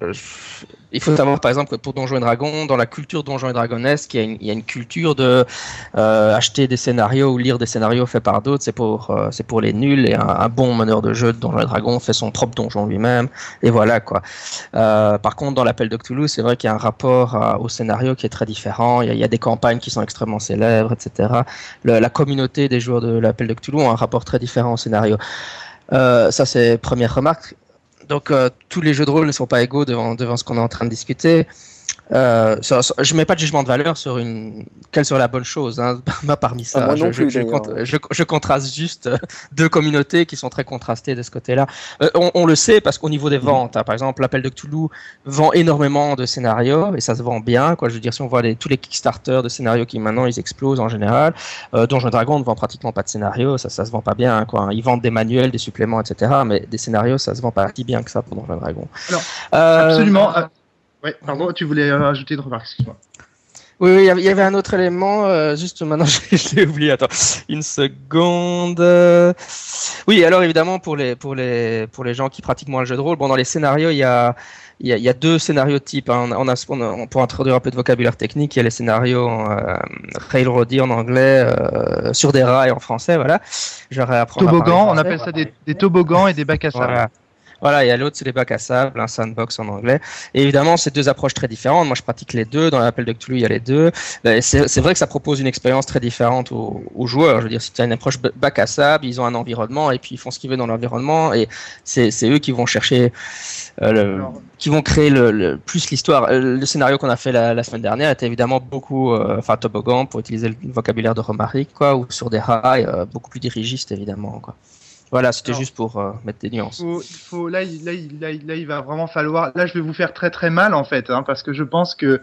il faut savoir, par exemple, que pour Donjons et Dragons, dans la culture Donjons et Dragonesque, il y a une culture de acheter des scénarios ou lire des scénarios faits par d'autres. C'est pour les nuls, et un bon meneur de jeu de Donjons et Dragons fait son propre donjon lui-même, et voilà, quoi. Par contre, dans l'Appel de Cthulhu, c'est vrai qu'il y a un rapport au scénario qui est très différent. Il y a des campagnes qui sont extrêmement célèbres, etc. La communauté des joueurs de l'Appel de Cthulhu ont un rapport très différent au scénario. Ça, c'est première remarque. Donc, tous les jeux de rôle ne sont pas égaux devant ce qu'on est en train de discuter. Je mets pas de jugement de valeur sur quelle serait la bonne chose, hein, parmi ça. Moi non plus, je contraste juste deux communautés qui sont très contrastées de ce côté-là. On le sait parce qu'au niveau des ventes, hein, par exemple, l'Appel de Cthulhu vend énormément de scénarios et ça se vend bien, quoi. Je veux dire, si on voit tous les Kickstarter de scénarios qui maintenant ils explosent en général, Donjons et Dragons ne vend pratiquement pas de scénarios, ça se vend pas bien, quoi. Ils vendent des manuels, des suppléments, etc. Mais des scénarios, ça se vend pas si bien que ça pour Donjons et Dragons. Alors, absolument. Ouais, pardon, tu voulais rajouter une remarque, excuse-moi. Oui, il y avait un autre élément, juste maintenant, je l'ai oublié, attends, une seconde. Oui, alors évidemment, pour les gens qui pratiquent moins le jeu de rôle, bon, dans les scénarios, il y a deux scénarios types, hein. Pour introduire un peu de vocabulaire technique, il y a les scénarios railroady en anglais, sur des rails en français, voilà. Toboggan, on appelle ça des toboggans et des bacs à sable. Voilà, et à l'autre, c'est les bacs à sable, un sandbox en anglais. Et évidemment, c'est deux approches très différentes. Moi, je pratique les deux. Dans l'Appel de Cthulhu, il y a les deux. C'est vrai que ça propose une expérience très différente aux joueurs. Je veux dire, si tu as une approche bac à sable, ils ont un environnement et puis ils font ce qu'ils veulent dans l'environnement. Et c'est eux qui vont chercher, qui vont créer plus l'histoire. Le scénario qu'on a fait la semaine dernière était évidemment beaucoup, toboggan, pour utiliser le vocabulaire de Romaric, quoi, ou sur des rails, beaucoup plus dirigiste, évidemment, quoi. Voilà, c'était juste pour mettre des nuances. Là, il va vraiment falloir. Là, je vais vous faire très très mal en fait, hein, parce que je pense que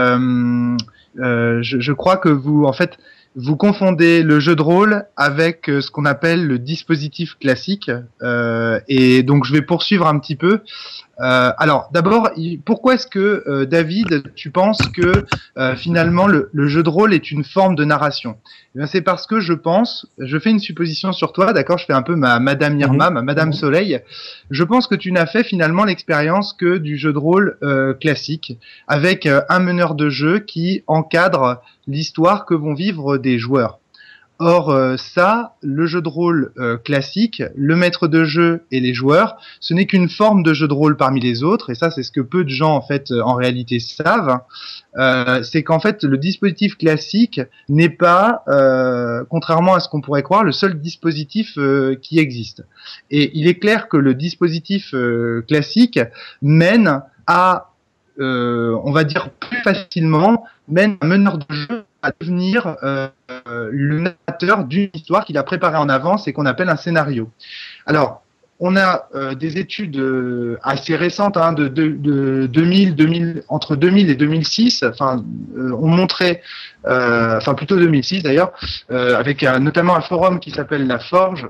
je crois que vous confondez le jeu de rôle avec ce qu'on appelle le dispositif classique, et donc je vais poursuivre un petit peu. Alors, d'abord, pourquoi est-ce que David, tu penses que finalement le jeu de rôle est une forme de narration? Eh bien, c'est parce que je fais une supposition sur toi, d'accord? Je fais un peu ma Madame Irma, ma Madame Soleil. Je pense que tu n'as fait finalement l'expérience que du jeu de rôle classique, avec un meneur de jeu qui encadre l'histoire que vont vivre des joueurs. Or, le jeu de rôle classique, le maître de jeu et les joueurs, ce n'est qu'une forme de jeu de rôle parmi les autres, et ça, c'est ce que peu de gens, en fait, en réalité savent. C'est qu'en fait, le dispositif classique n'est pas, contrairement à ce qu'on pourrait croire, le seul dispositif qui existe. Et il est clair que le dispositif classique mène à, on va dire plus facilement, mène un meneur de jeu à devenir le narrateur d'une histoire qu'il a préparée en avance et qu'on appelle un scénario. Alors, on a des études assez récentes, hein, de 2000, entre 2000 et 2006, on montrait, plutôt 2006 d'ailleurs, avec notamment un forum qui s'appelle La Forge,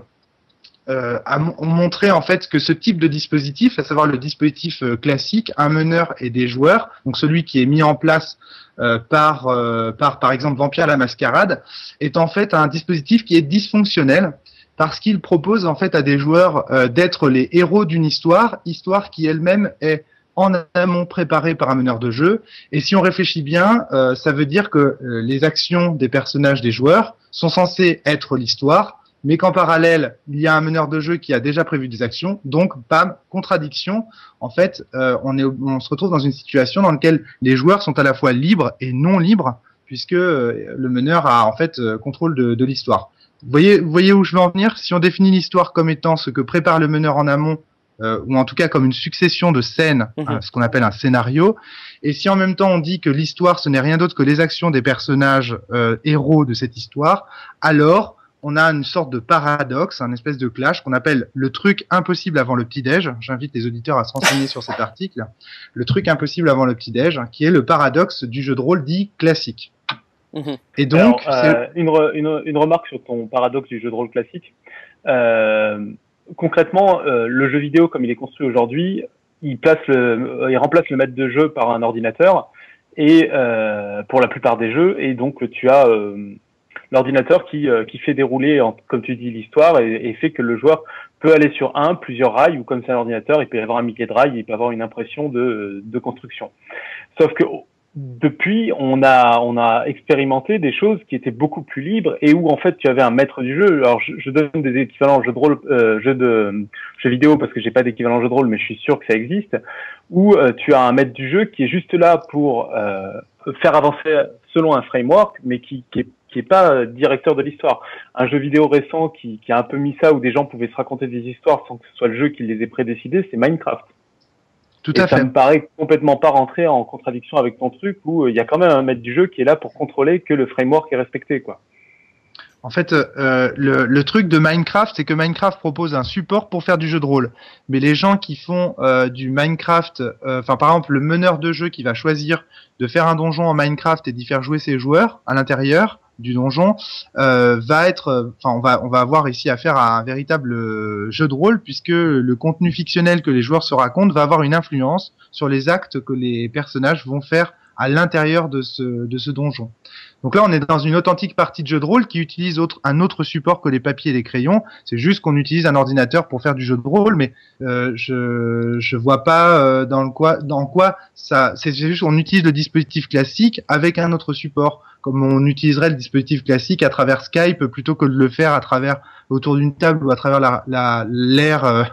on montrait en fait que ce type de dispositif, à savoir le dispositif classique, un meneur et des joueurs, donc celui qui est mis en place par exemple Vampire la Mascarade, est en fait un dispositif qui est dysfonctionnel parce qu'il propose en fait à des joueurs d'être les héros d'une histoire qui elle-même est en amont préparée par un meneur de jeu. Et si on réfléchit bien, ça veut dire que les actions des personnages des joueurs sont censées être l'histoire, mais qu'en parallèle, il y a un meneur de jeu qui a déjà prévu des actions, donc, bam, contradiction. En fait, on se retrouve dans une situation dans laquelle les joueurs sont à la fois libres et non libres, puisque le meneur a en fait contrôle de l'histoire. Vous voyez où je veux en venir? Si on définit l'histoire comme étant ce que prépare le meneur en amont, ou en tout cas comme une succession de scènes, ce qu'on appelle un scénario, et si en même temps on dit que l'histoire ce n'est rien d'autre que les actions des personnages héros de cette histoire, alors on a une sorte de paradoxe, un espèce de clash qu'on appelle le truc impossible avant le petit-déj. J'invite les auditeurs à se renseigner sur cet article. Le truc impossible avant le petit-déj, qui est le paradoxe du jeu de rôle dit classique. Et donc, une remarque sur ton paradoxe du jeu de rôle classique. Concrètement, le jeu vidéo comme il est construit aujourd'hui, il remplace le maître de jeu par un ordinateur, et pour la plupart des jeux, et donc tu as l'ordinateur qui fait dérouler, comme tu dis, l'histoire, et fait que le joueur peut aller sur plusieurs rails, ou comme c'est un ordinateur, il peut y avoir un millier de rails, il peut avoir une impression de construction. Sauf que depuis, on a expérimenté des choses qui étaient beaucoup plus libres, et où en fait tu avais un maître du jeu. Alors je donne des équivalents jeux de rôle, jeux vidéo, parce que j'ai pas d'équivalent jeu de rôle, mais je suis sûr que ça existe, où tu as un maître du jeu qui est juste là pour faire avancer selon un framework, mais qui est pas directeur de l'histoire. Un jeu vidéo récent qui a un peu mis ça, où des gens pouvaient se raconter des histoires sans que ce soit le jeu qui les ait prédécidées, c'est Minecraft. Tout à fait. Ça me paraît complètement pas rentrer en contradiction avec ton truc, où il y a quand même un maître du jeu qui est là pour contrôler que le framework est respecté, quoi. En fait, le truc de Minecraft, c'est que Minecraft propose un support pour faire du jeu de rôle. Mais les gens qui font du Minecraft, par exemple, le meneur de jeu qui va choisir de faire un donjon en Minecraft et d'y faire jouer ses joueurs à l'intérieur du donjon, on va avoir ici affaire à un véritable jeu de rôle, puisque le contenu fictionnel que les joueurs se racontent va avoir une influence sur les actes que les personnages vont faire à l'intérieur de ce donjon. Donc là, on est dans une authentique partie de jeu de rôle qui utilise un autre support que les papiers et les crayons. C'est juste qu'on utilise un ordinateur pour faire du jeu de rôle, mais je vois pas dans quoi ça. C'est juste qu'on utilise le dispositif classique avec un autre support, comme on utiliserait le dispositif classique à travers Skype plutôt que de le faire à travers autour d'une table ou à travers l'air,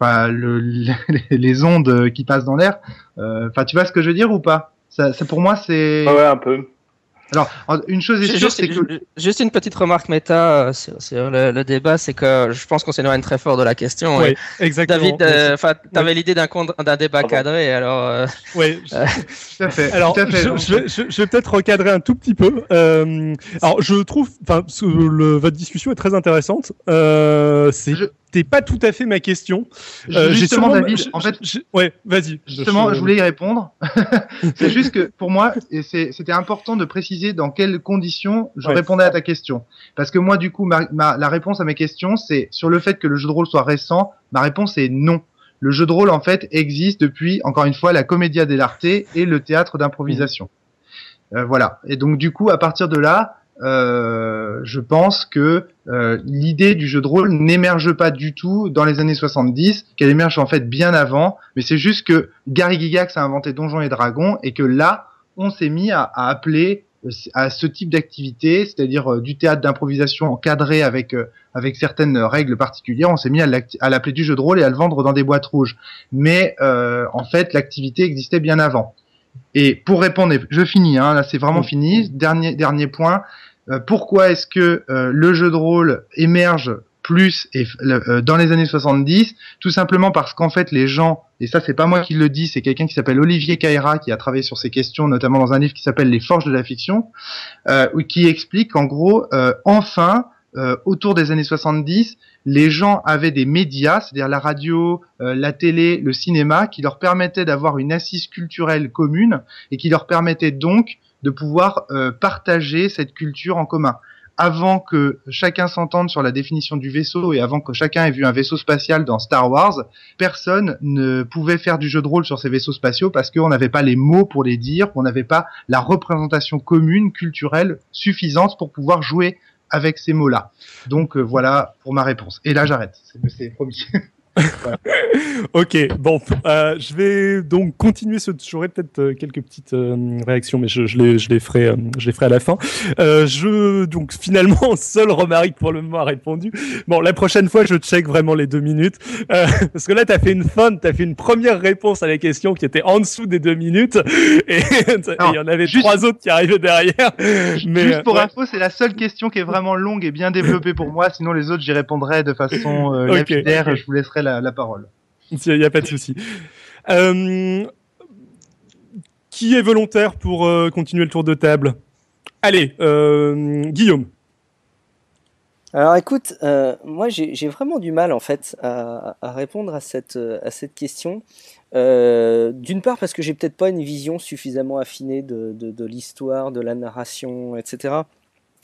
les ondes qui passent dans l'air. Tu vois ce que je veux dire ou pas? Ça pour moi, c'est. Ouais, un peu. Alors, une chose est sûre, c'est que... Juste une petite remarque méta sur le débat, c'est que je pense qu'on s'éloigne très fort de la question. Oui, exactement. David, t'avais l'idée d'un débat cadré, alors... Oui, tout à fait. Alors, tout à fait. Je vais peut-être recadrer un tout petit peu. Alors, je trouve... votre discussion est très intéressante. C'était pas tout à fait ma question. Justement, David, en fait... Ouais, vas-y. Justement, je voulais y répondre. C'est juste que, pour moi, c'était important de préciser dans quelles conditions je répondais à ta question. Parce que moi, du coup, la réponse à mes questions, c'est sur le fait que le jeu de rôle soit récent, ma réponse est non. Le jeu de rôle, en fait, existe depuis, encore une fois, la commedia dell'arte et le théâtre d'improvisation. Voilà. Et donc, du coup, à partir de là, je pense que l'idée du jeu de rôle n'émerge pas du tout dans les années 70, qu'elle émerge en fait bien avant, mais c'est juste que Gary Gygax a inventé Donjons et Dragons et que là, on s'est mis à appeler à ce type d'activité, c'est-à-dire du théâtre d'improvisation encadré avec certaines règles particulières, on s'est mis à l'appeler du jeu de rôle et à le vendre dans des boîtes rouges. Mais en fait, l'activité existait bien avant. Et pour répondre, je finis, là c'est vraiment fini, dernier point, pourquoi est-ce que le jeu de rôle émerge plus dans les années 70? Tout simplement parce qu'en fait les gens, et ça c'est pas moi qui le dis, c'est quelqu'un qui s'appelle Olivier Caïra qui a travaillé sur ces questions, notamment dans un livre qui s'appelle Les Forges de la fiction, qui explique qu'en gros, autour des années 70, les gens avaient des médias, c'est-à-dire la radio, la télé, le cinéma, qui leur permettaient d'avoir une assise culturelle commune et qui leur permettaient donc de pouvoir partager cette culture en commun. Avant que chacun s'entende sur la définition du vaisseau et avant que chacun ait vu un vaisseau spatial dans Star Wars, personne ne pouvait faire du jeu de rôle sur ces vaisseaux spatiaux parce qu'on n'avait pas les mots pour les dire, qu'on n'avait pas la représentation commune, culturelle, suffisante pour pouvoir jouer avec ces mots-là. Donc voilà pour ma réponse. Et là j'arrête, c'est promis. Voilà. Ok, bon, je vais donc continuer. J'aurai peut-être quelques petites réactions, mais je les ferai à la fin. Donc finalement, seul Romaric pour le moment a répondu. Bon, la prochaine fois, je check vraiment les 2 minutes, parce que là, t'as fait une première réponse à la question qui était en dessous des 2 minutes, et il y en avait 3 autres qui arrivaient derrière. Mais juste pour info, c'est la seule question qui est vraiment longue et bien développée pour moi. Sinon, les autres, j'y répondrai de façon lapidaire. Okay. Je vous laisserai la parole. Il n'y a pas de souci. Qui est volontaire pour continuer le tour de table? Allez, Guillaume. Alors écoute, moi j'ai vraiment du mal en fait à répondre à cette question. D'une part parce que j'ai peut-être pas une vision suffisamment affinée de l'histoire, de la narration, etc.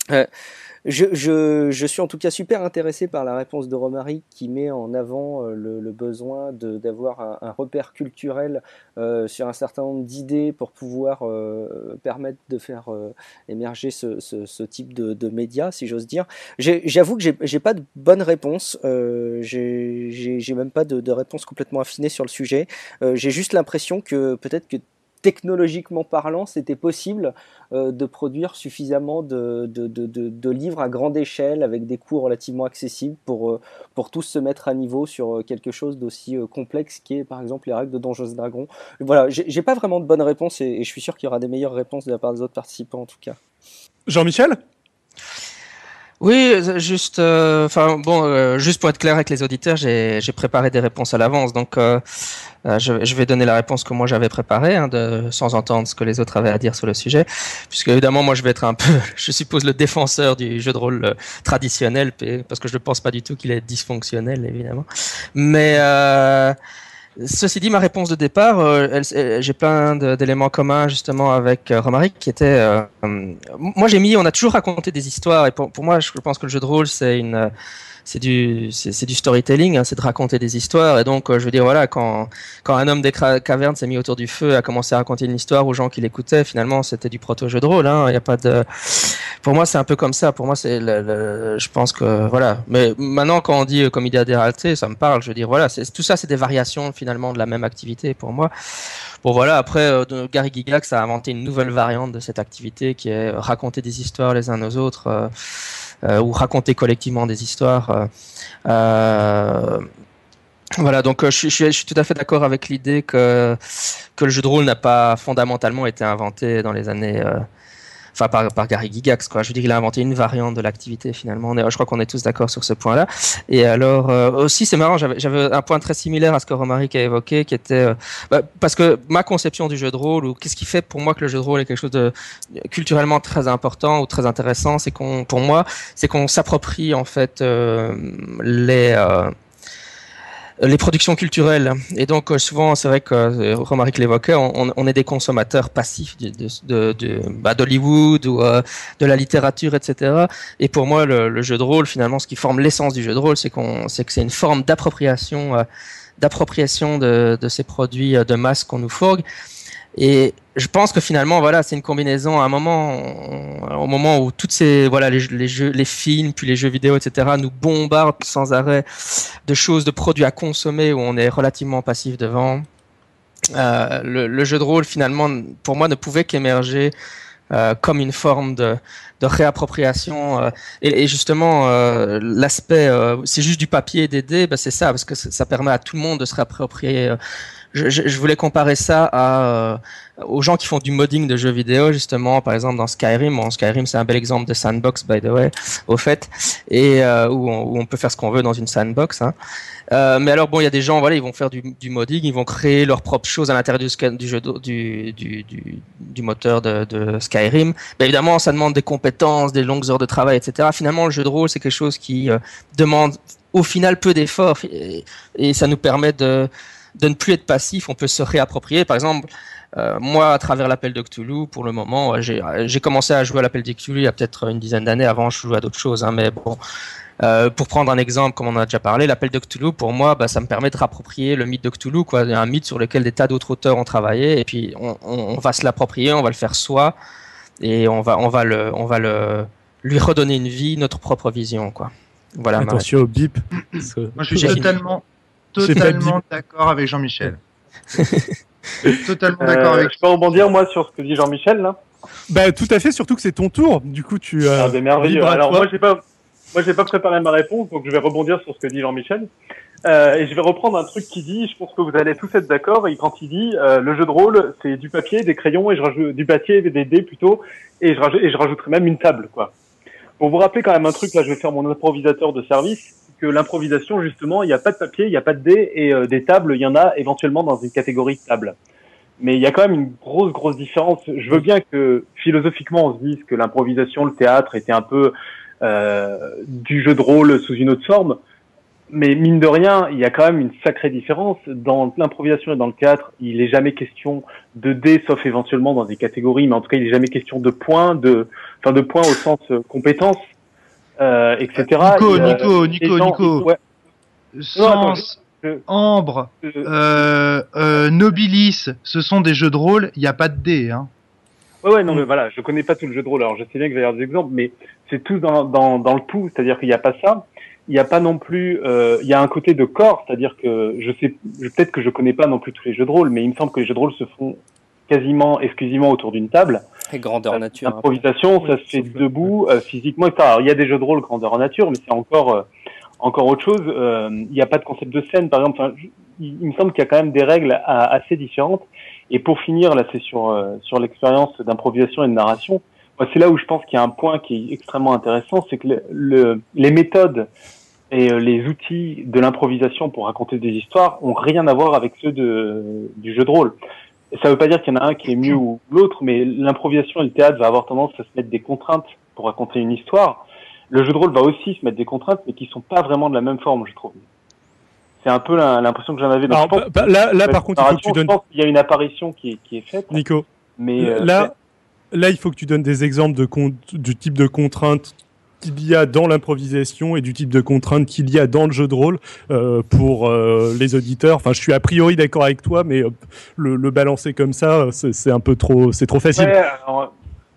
Je suis en tout cas super intéressé par la réponse de Romaric qui met en avant le besoin d'avoir un repère culturel sur un certain nombre d'idées pour pouvoir permettre de faire émerger ce type de médias, si j'ose dire. J'avoue que j'ai pas de bonne réponse, j'ai même pas de réponse complètement affinée sur le sujet. J'ai juste l'impression que peut-être que technologiquement parlant, c'était possible de produire suffisamment de livres à grande échelle avec des coûts relativement accessibles pour tous se mettre à niveau sur quelque chose d'aussi complexe qui est par exemple les règles de Donjons et Dragons. Voilà, j'ai pas vraiment de bonnes réponses et je suis sûr qu'il y aura des meilleures réponses de la part des autres participants en tout cas. Jean-Michel ? Oui, juste, juste pour être clair avec les auditeurs, j'ai préparé des réponses à l'avance, donc je vais donner la réponse que moi j'avais préparée, sans entendre ce que les autres avaient à dire sur le sujet, puisque évidemment moi je vais être un peu, je suppose, le défenseur du jeu de rôle traditionnel, parce que je ne pense pas du tout qu'il est dysfonctionnel, évidemment, mais ceci dit, ma réponse de départ, j'ai plein d'éléments communs justement avec Romaric qui était. Moi, on a toujours raconté des histoires et pour moi, je pense que le jeu de rôle, c'est du storytelling, c'est de raconter des histoires. Et donc, je veux dire, voilà, quand un homme des cavernes s'est mis autour du feu, a commencé à raconter une histoire aux gens qui l'écoutaient, finalement, c'était du proto-jeu de rôle. Il y a pas de. Pour moi, c'est un peu comme ça. Pour moi, c'est je pense que voilà. Mais maintenant, quand on dit comme idée de réalité, ça me parle. Je veux dire, voilà, tout ça, c'est des variations finalement de la même activité pour moi. Bon voilà, après Gary Gygax a inventé une nouvelle variante de cette activité qui est raconter des histoires les uns aux autres ou raconter collectivement des histoires. Voilà, donc je suis tout à fait d'accord avec l'idée que le jeu de rôle n'a pas fondamentalement été inventé dans les années par Gary Gygax, quoi. Je veux dire, il a inventé une variante de l'activité finalement. Je crois qu'on est tous d'accord sur ce point-là. Et alors aussi, c'est marrant, j'avais un point très similaire à ce que Romaric a évoqué, qui était parce que ma conception du jeu de rôle, ou qu'est-ce qui fait pour moi que le jeu de rôle est quelque chose de culturellement très important ou très intéressant, c'est pour moi, qu'on s'approprie en fait les productions culturelles. Et donc souvent, c'est vrai que Romaric l'évoquait, on est des consommateurs passifs d'Hollywood ou de la littérature, etc. Et pour moi, le jeu de rôle, finalement, ce qui forme l'essence du jeu de rôle, c'est que c'est une forme d'appropriation de ces produits de masse qu'on nous fourgue. Et je pense que finalement, voilà, c'est une combinaison au moment où toutes ces, voilà, les jeux, les films, puis les jeux vidéo, etc., nous bombardent sans arrêt de choses, de produits à consommer où on est relativement passif devant. Le jeu de rôle, finalement, pour moi, ne pouvait qu'émerger comme une forme de réappropriation et justement l'aspect c'est juste du papier et des dés, c'est ça, parce que ça permet à tout le monde de se réapproprier. Je voulais comparer ça aux gens qui font du modding de jeux vidéo, justement, par exemple dans Skyrim. Bon, Skyrim, c'est un bel exemple de sandbox, by the way, au fait, et où on peut faire ce qu'on veut dans une sandbox. Mais alors bon, il y a des gens, voilà, ils vont faire du modding, ils vont créer leurs propres choses à l'intérieur du jeu du moteur de Skyrim. Mais évidemment, ça demande des compétences, des longues heures de travail, etc. Finalement, le jeu de rôle, c'est quelque chose qui demande au final peu d'efforts et ça nous permet de ne plus être passif, on peut se réapproprier. Par exemple, moi, à travers l'appel de Cthulhu, pour le moment, j'ai commencé à jouer à l'appel de Cthulhu il y a peut-être une dizaine d'années. Avant, je jouais à d'autres choses, mais bon. Pour prendre un exemple, comme on en a déjà parlé, l'appel de Cthulhu, pour moi, ça me permet de rapproprier le mythe de Cthulhu, quoi, un mythe sur lequel des tas d'autres auteurs ont travaillé, et puis on va se l'approprier, on va le faire soi, et on va lui redonner une vie, notre propre vision, quoi. Voilà. Attention au bip. Moi, je suis totalement d'accord avec Jean-Michel. Totalement d'accord avec. Je peux rebondir moi sur ce que dit Jean-Michel là. Tout à fait, surtout que c'est ton tour. Du coup, tu as. merveilleux. Alors moi, j'ai pas préparé ma réponse, donc je vais rebondir sur ce que dit Jean-Michel. Et je vais reprendre un truc qu'il dit. Je pense que vous allez tous être d'accord. Quand il dit le jeu de rôle, c'est du papier, des crayons et je rajoute du papier, des dés plutôt, et je rajouterai même une table, quoi. Pour vous rappeler quand même un truc, là, je vais faire mon improvisateur de service. Que l'improvisation, justement, il n'y a pas de papier, il n'y a pas de dés, et des tables, il y en a éventuellement dans une catégorie de table. Mais il y a quand même une grosse différence. Je veux bien que, philosophiquement, on se dise que l'improvisation, le théâtre était un peu du jeu de rôle sous une autre forme, Mais mine de rien, il y a quand même une sacrée différence. Dans l'improvisation et dans le théâtre, il est jamais question de dés, sauf éventuellement dans des catégories, mais en tout cas, il est jamais question de points, de points au sens compétences, etc. Nico. Ouais. Sens, Ambre, Nobilis, ce sont des jeux de rôle, il n'y a pas de dés, hein. Ouais, non, mais voilà, je connais pas tout le jeu de rôle, alors je sais bien qu'il va y avoir des exemples, mais c'est tout dans le tout, c'est-à-dire qu'il n'y a pas ça. Il n'y a pas non plus, il y a un côté de corps, c'est-à-dire que peut-être que je connais pas non plus tous les jeux de rôle, mais il me semble que les jeux de rôle se font quasiment exclusivement autour d'une table. Et grandeur nature. L'improvisation, ça se fait debout, physiquement, etc. Alors, il y a des jeux de rôle grandeur nature, mais c'est encore autre chose. Il n'y a pas de concept de scène, par exemple. Enfin, il me semble qu'il y a quand même des règles assez différentes. Et pour finir, là, c'est sur l'expérience d'improvisation et de narration. Moi, c'est là où je pense qu'il y a un point qui est extrêmement intéressant, c'est que les méthodes et les outils de l'improvisation pour raconter des histoires ont rien à voir avec ceux du jeu de rôle. Et ça veut pas dire qu'il y en a un qui est mieux ou l'autre, mais l'improvisation et le théâtre va avoir tendance à se mettre des contraintes pour raconter une histoire. Le jeu de rôle va aussi se mettre des contraintes, mais qui sont pas vraiment de la même forme, je trouve. C'est un peu l'impression que j'en avais. Alors, là, par contre, il faut que tu donnes. Je pense qu'il y a une apparition qui est faite. Nico, mais là, il faut que tu donnes des exemples du type de contraintes qu'il y a dans l'improvisation et du type de contraintes qu'il y a dans le jeu de rôle pour les auditeurs. Enfin, je suis a priori d'accord avec toi, mais le balancer comme ça, c'est un peu trop, c'est trop facile. Ouais, alors,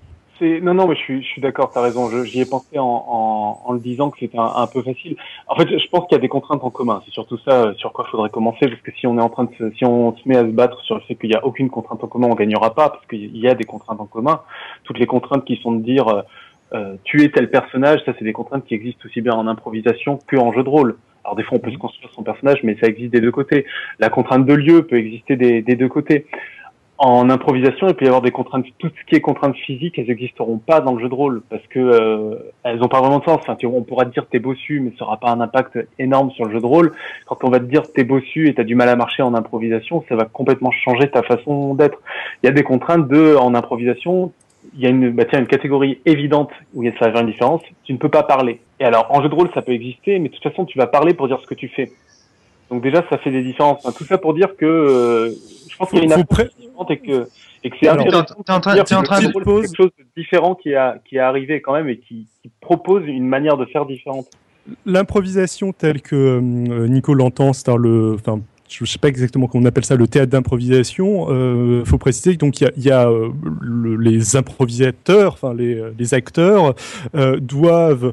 non, mais je suis d'accord, t'as raison. J'y ai pensé en le disant que c'était un peu facile. En fait, je pense qu'il y a des contraintes en commun. C'est surtout ça sur quoi il faudrait commencer, parce que si on est si on se met à se battre sur le fait qu'il y a aucune contrainte en commun, on gagnera pas, parce qu'il y a des contraintes en commun. Toutes les contraintes qui sont de dire tuer tel personnage, ça c'est des contraintes qui existent aussi bien en improvisation que en jeu de rôle. Alors des fois on peut se construire son personnage, mais ça existe des deux côtés. La contrainte de lieu peut exister des deux côtés. En improvisation, il peut y avoir des contraintes, tout ce qui est contraintes physiques, elles n'existeront pas dans le jeu de rôle, parce que elles ont pas vraiment de sens. Enfin, on pourra te dire t'es bossu, mais ça aura pas un impact énorme sur le jeu de rôle. Quand on va te dire t'es bossu et t'as du mal à marcher en improvisation, ça va complètement changer ta façon d'être. Il y a des contraintes en improvisation. Il y a une catégorie évidente où ça va faire une différence. Tu ne peux pas parler. Et alors, en jeu de rôle, ça peut exister, mais de toute façon, tu vas parler pour dire ce que tu fais. Donc déjà, ça fait des différences. Enfin, tout ça pour dire que je pense qu'il y a une approche différente et que c'est intéressant. T'es en train de c'est quelque chose de différent qui est arrivé quand même et qui propose une manière de faire différente. L'improvisation telle que Nico l'entend, c'est-à-dire je ne sais pas exactement comment on appelle ça, le théâtre d'improvisation. Faut préciser que donc il y a les improvisateurs, enfin les acteurs doivent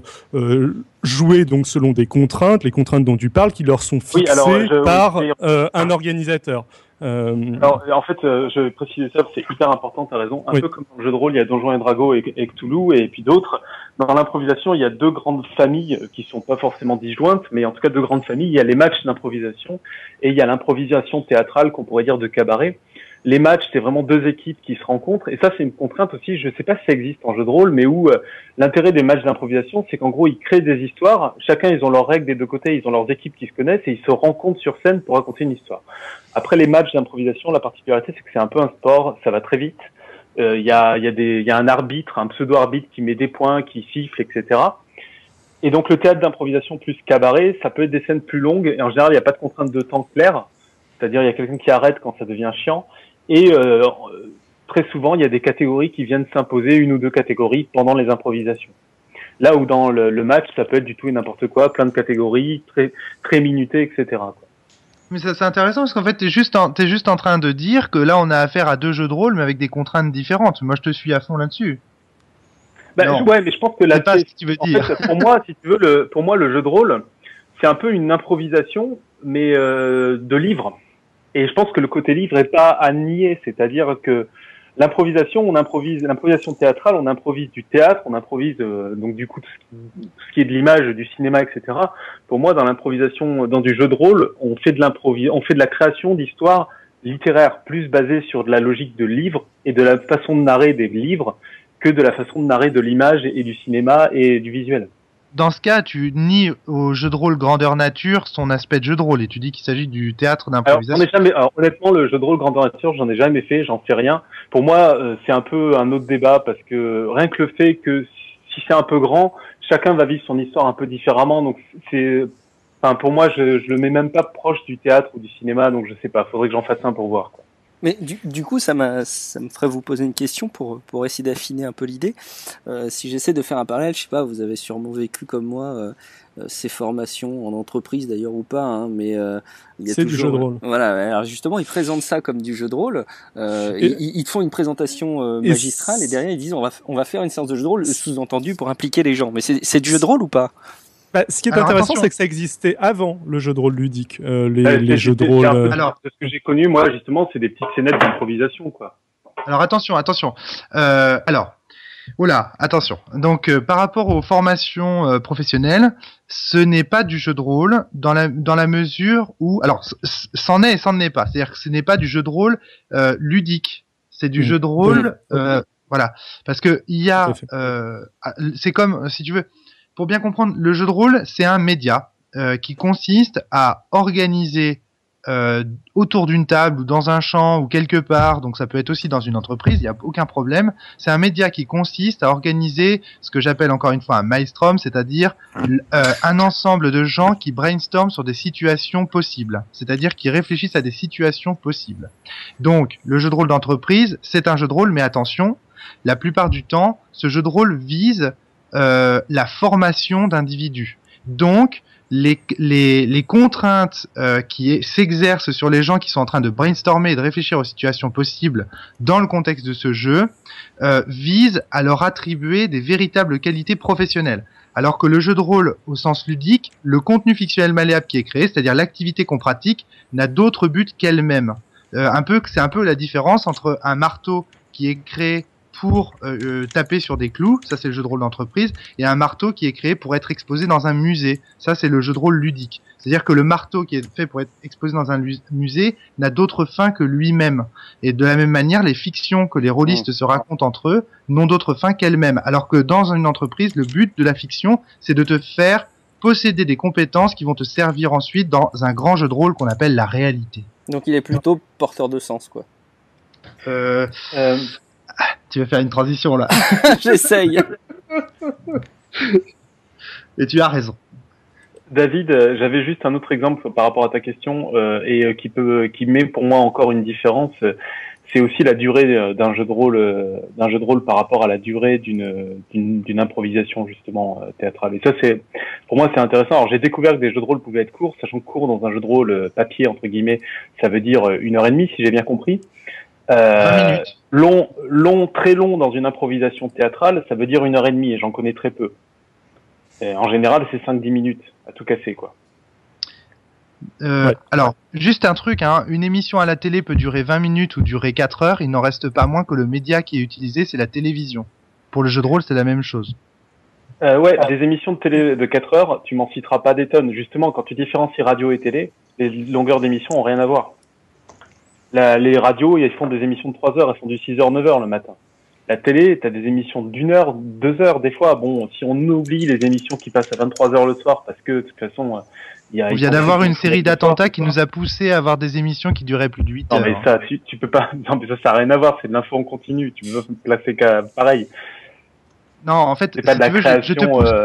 jouer donc selon des contraintes, les contraintes dont tu parles, qui leur sont fixées par un organisateur. Alors, en fait, je vais préciser ça, c'est hyper important, t'as raison. Un peu comme dans le jeu de rôle, il y a Donjons et Dragons et Cthulhu et puis d'autres. Dans l'improvisation, il y a deux grandes familles qui sont pas forcément disjointes, mais en tout cas deux grandes familles. Il y a les matchs d'improvisation et il y a l'improvisation théâtrale qu'on pourrait dire de cabaret. Les matchs, c'est vraiment deux équipes qui se rencontrent et ça, c'est une contrainte aussi. Je sais pas si ça existe en jeu de rôle, mais où l'intérêt des matchs d'improvisation, c'est qu'en gros, ils créent des histoires. Chacun, ils ont leurs règles des deux côtés, ils ont leurs équipes qui se connaissent et ils se rencontrent sur scène pour raconter une histoire. Après les matchs d'improvisation, la particularité, c'est que c'est un peu un sport, ça va très vite. Il y a un arbitre, un pseudo-arbitre qui met des points, qui siffle, etc. Et donc le théâtre d'improvisation plus cabaret, ça peut être des scènes plus longues et en général, il n'y a pas de contrainte de temps claire. C'est-à-dire, il y a quelqu'un qui arrête quand ça devient chiant. Et très souvent, il y a des catégories qui viennent s'imposer, une ou deux catégories pendant les improvisations. Là où dans le match, ça peut être du tout et n'importe quoi, plein de catégories, très minutées, etc. quoi. Mais ça, c'est intéressant parce qu'en fait, t'es juste en train de dire que là, on a affaire à deux jeux de rôle, mais avec des contraintes différentes. Moi, je te suis à fond là-dessus. Ouais, mais je pense que là, c'est pas ce que tu veux dire. Fait, pour moi, si tu veux, pour moi, le jeu de rôle, c'est un peu une improvisation, mais de livre. Et je pense que le côté livre est pas à nier, c'est-à-dire que l'improvisation théâtrale, on improvise du théâtre, on improvise donc du coup tout ce qui est de l'image, du cinéma, etc. Pour moi, dans l'improvisation, dans du jeu de rôle, on fait de la création d'histoires littéraires plus basées sur de la logique de livre et de la façon de narrer des livres que de la façon de narrer de l'image et du cinéma et du visuel. Dans ce cas, tu nies au jeu de rôle grandeur nature son aspect de jeu de rôle et tu dis qu'il s'agit du théâtre d'improvisation. Alors, honnêtement, le jeu de rôle grandeur nature, j'en ai jamais fait, j'en sais rien. Pour moi, c'est un peu un autre débat parce que rien que le fait que si c'est un peu grand, chacun va vivre son histoire un peu différemment. Donc Enfin, pour moi, je le mets même pas proche du théâtre ou du cinéma, donc je sais pas. Faudrait que j'en fasse un pour voir, quoi. Mais du coup, ça me ferait vous poser une question pour essayer d'affiner un peu l'idée. Si j'essaie de faire un parallèle, je sais pas, vous avez sûrement vécu comme moi ces formations en entreprise d'ailleurs ou pas, hein, mais il y a c'est toujours, du jeu de rôle. Voilà, alors justement, ils présentent ça comme du jeu de rôle. Ils te font une présentation magistrale et derrière ils disent on va faire une séance de jeu de rôle, sous-entendu pour impliquer les gens. Mais c'est du jeu de rôle ou pas? Ce qui est intéressant, c'est que ça existait avant le jeu de rôle ludique. Les jeux de rôle. Alors, ce que j'ai connu, moi, justement, c'est des petites scénettes d'improvisation, quoi. Alors, attention. Attention. Donc, par rapport aux formations professionnelles, ce n'est pas du jeu de rôle dans la mesure où, alors, c'en est et c'en est pas. C'est-à-dire que ce n'est pas du jeu de rôle ludique. C'est du jeu de rôle, voilà. Parce que il y a, c'est comme, si tu veux. Pour bien comprendre, le jeu de rôle, c'est un média qui consiste à organiser autour d'une table ou dans un champ ou quelque part, donc ça peut être aussi dans une entreprise, il n'y a aucun problème. C'est un média qui consiste à organiser ce que j'appelle encore une fois un maelstrom, c'est-à-dire un ensemble de gens qui brainstorment sur des situations possibles, c'est-à-dire qui réfléchissent à des situations possibles. Donc, le jeu de rôle d'entreprise, c'est un jeu de rôle, mais attention, la plupart du temps, ce jeu de rôle vise la formation d'individus. Donc, les contraintes qui s'exercent sur les gens qui sont en train de brainstormer et de réfléchir aux situations possibles dans le contexte de ce jeu visent à leur attribuer des véritables qualités professionnelles. Alors que le jeu de rôle, au sens ludique, le contenu fictionnel malléable qui est créé, c'est-à-dire l'activité qu'on pratique, n'a d'autre but qu'elle-même. C'est un peu la différence entre un marteau qui est créé pour taper sur des clous, ça c'est le jeu de rôle d'entreprise, et un marteau qui est créé pour être exposé dans un musée, ça c'est le jeu de rôle ludique. C'est-à-dire que le marteau qui est fait pour être exposé dans un musée n'a d'autre fin que lui-même. Et de la même manière, les fictions que les rôlistes se racontent entre eux n'ont d'autre fin qu'elles-mêmes. Alors que dans une entreprise, le but de la fiction, c'est de te faire posséder des compétences qui vont te servir ensuite dans un grand jeu de rôle qu'on appelle la réalité. Donc il est plutôt porteur de sens, quoi. Tu vas faire une transition là. J'essaye. Et tu as raison. David, j'avais juste un autre exemple par rapport à ta question qui met pour moi encore une différence. C'est aussi la durée d'un jeu de rôle par rapport à la durée d'une improvisation justement théâtrale. Et ça pour moi c'est intéressant. Alors j'ai découvert que des jeux de rôle pouvaient être courts, sachant que court dans un jeu de rôle papier entre guillemets, ça veut dire 1h30 si j'ai bien compris. 20 minutes. Très long dans une improvisation théâtrale, ça veut dire 1h30 et j'en connais très peu. Et en général, c'est 5-10 minutes à tout casser, quoi. Alors, juste un truc, hein, une émission à la télé peut durer 20 minutes ou durer 4 heures, il n'en reste pas moins que le média qui est utilisé, c'est la télévision. Pour le jeu de rôle, c'est la même chose. Des émissions de télé de 4 heures, tu m'en citeras pas des tonnes. Justement, quand tu différencies radio et télé, les longueurs d'émission ont rien à voir. Les radios, ils font des émissions de 3 heures, elles font du 6h, 9h le matin. La télé, t'as des émissions d'1 heure, 2 heures, des fois. Bon, si on oublie les émissions qui passent à 23h le soir, parce que, de toute façon, il vient d'avoir une série d'attentats qui nous a poussé à avoir des émissions qui duraient plus de 8 heures. Non, mais ça, tu peux pas, non, mais ça n'a rien à voir, c'est de l'info en continu. Tu peux placer pareil. Non, en fait, c'est pas de la création,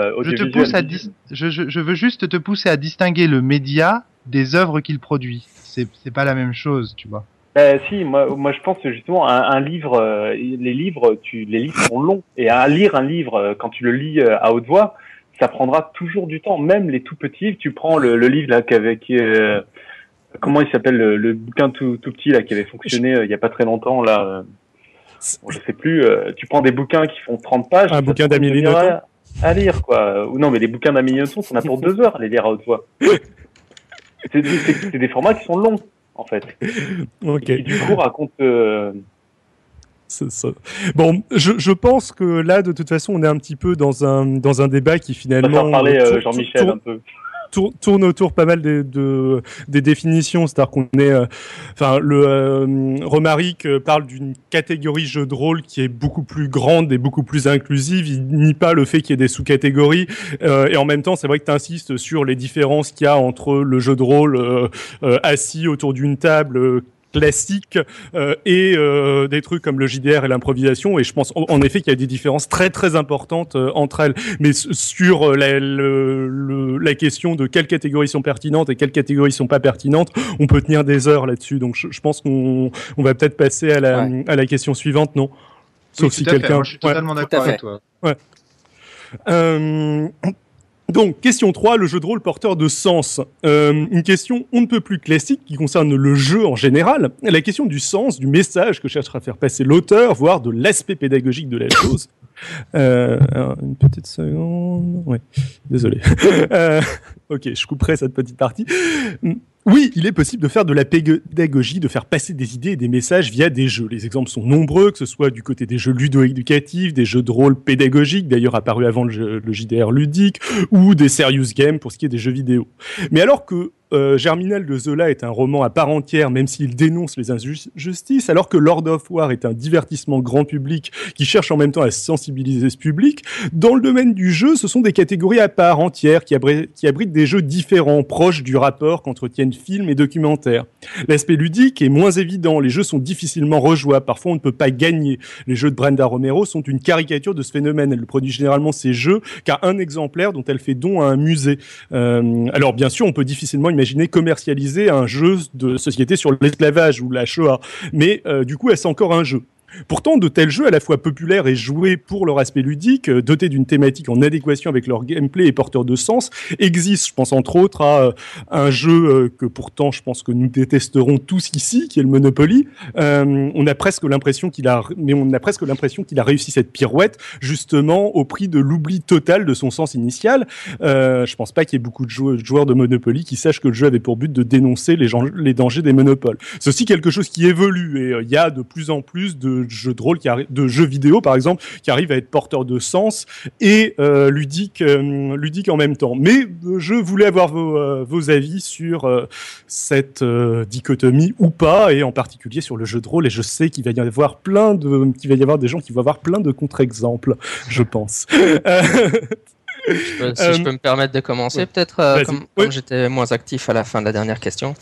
je veux juste te pousser à distinguer le média des œuvres qu'il produit. C'est pas la même chose, tu vois. Si, moi je pense que justement un livre, les livres sont longs et à lire un livre quand tu le lis à haute voix, ça prendra toujours du temps. Même les tout petits, tu prends le livre là comment il s'appelle le bouquin tout petit là qui avait fonctionné il y a pas très longtemps là. Je sais plus. Tu prends des bouquins qui font 30 pages. Un bouquin d'Amélie Nothomb à lire quoi. Ou non mais les bouquins d'Amélie Nothomb, on a pour 2 heures à les lire à haute voix. C'est des formats qui sont longs. En fait. Okay. Et qui, du coup, raconte. C'est ça. Bon, je pense que là, de toute façon, on est un petit peu dans un débat qui finalement. On va faire parler Jean-Michel un peu. Tourne autour pas mal des définitions, c'est-à-dire qu'on est, Romaric parle d'une catégorie jeu de rôle qui est beaucoup plus grande et beaucoup plus inclusive. Il nie pas le fait qu'il y ait des sous-catégories, et en même temps, c'est vrai que tu insistes sur les différences qu'il y a entre le jeu de rôle assis autour d'une table classique et des trucs comme le JDR et l'improvisation. Et je pense en effet qu'il y a des différences très très importantes entre elles. Mais sur la question de quelles catégories sont pertinentes et quelles catégories sont pas pertinentes, on peut tenir des heures là-dessus. Donc je pense qu'on va peut-être passer à la question suivante, non? Sauf si quelqu'un. Moi, je suis totalement d'accord avec toi. Ouais. Donc, question 3, le jeu de rôle porteur de sens. Une question on ne peut plus classique qui concerne le jeu en général. La question du sens, du message que cherchera à faire passer l'auteur, voire de l'aspect pédagogique de la chose. Alors, une petite seconde. Ouais, désolé. Ok, je couperai cette petite partie. Oui, il est possible de faire de la pédagogie, de faire passer des idées et des messages via des jeux. Les exemples sont nombreux, que ce soit du côté des jeux ludo-éducatifs, des jeux de rôle pédagogiques, d'ailleurs apparus avant le JDR ludique, ou des serious games pour ce qui est des jeux vidéo. Mais alors que Germinal de Zola est un roman à part entière, même s'il dénonce les injustices, alors que Lord of War est un divertissement grand public qui cherche en même temps à sensibiliser ce public, dans le domaine du jeu, ce sont des catégories à part entière qui abritent des jeux différents, proches du rapport qu'entretiennent films et documentaires. L'aspect ludique est moins évident, les jeux sont difficilement rejouables, parfois on ne peut pas gagner. Les jeux de Brenda Romero sont une caricature de ce phénomène, elle produit généralement ses jeux qu'à un exemplaire dont elle fait don à un musée. Alors bien sûr, on peut difficilement imaginer commercialiser un jeu de société sur l'esclavage ou la Shoah, mais du coup, est-ce encore un jeu ? Pourtant, de tels jeux à la fois populaires et joués pour leur aspect ludique, dotés d'une thématique en adéquation avec leur gameplay et porteurs de sens, existent. Je pense entre autres à un jeu que pourtant je pense que nous détesterons tous ici, qui est le Monopoly. On a presque l'impression qu'il a réussi cette pirouette, justement au prix de l'oubli total de son sens initial. Je pense pas qu'il y ait beaucoup de joueurs de Monopoly qui sachent que le jeu avait pour but de dénoncer les dangers des monopoles. C'est aussi quelque chose qui évolue et il y a de plus en plus de jeux de rôle, de jeux vidéo par exemple, qui arrivent à être porteurs de sens et ludiques en même temps. Mais je voulais avoir vos avis sur cette dichotomie ou pas, et en particulier sur le jeu de rôle. Et je sais qu'il va y avoir des gens qui vont avoir plein de contre-exemples, je pense. Si je peux me permettre de commencer, peut-être, comme j'étais moins actif à la fin de la dernière question.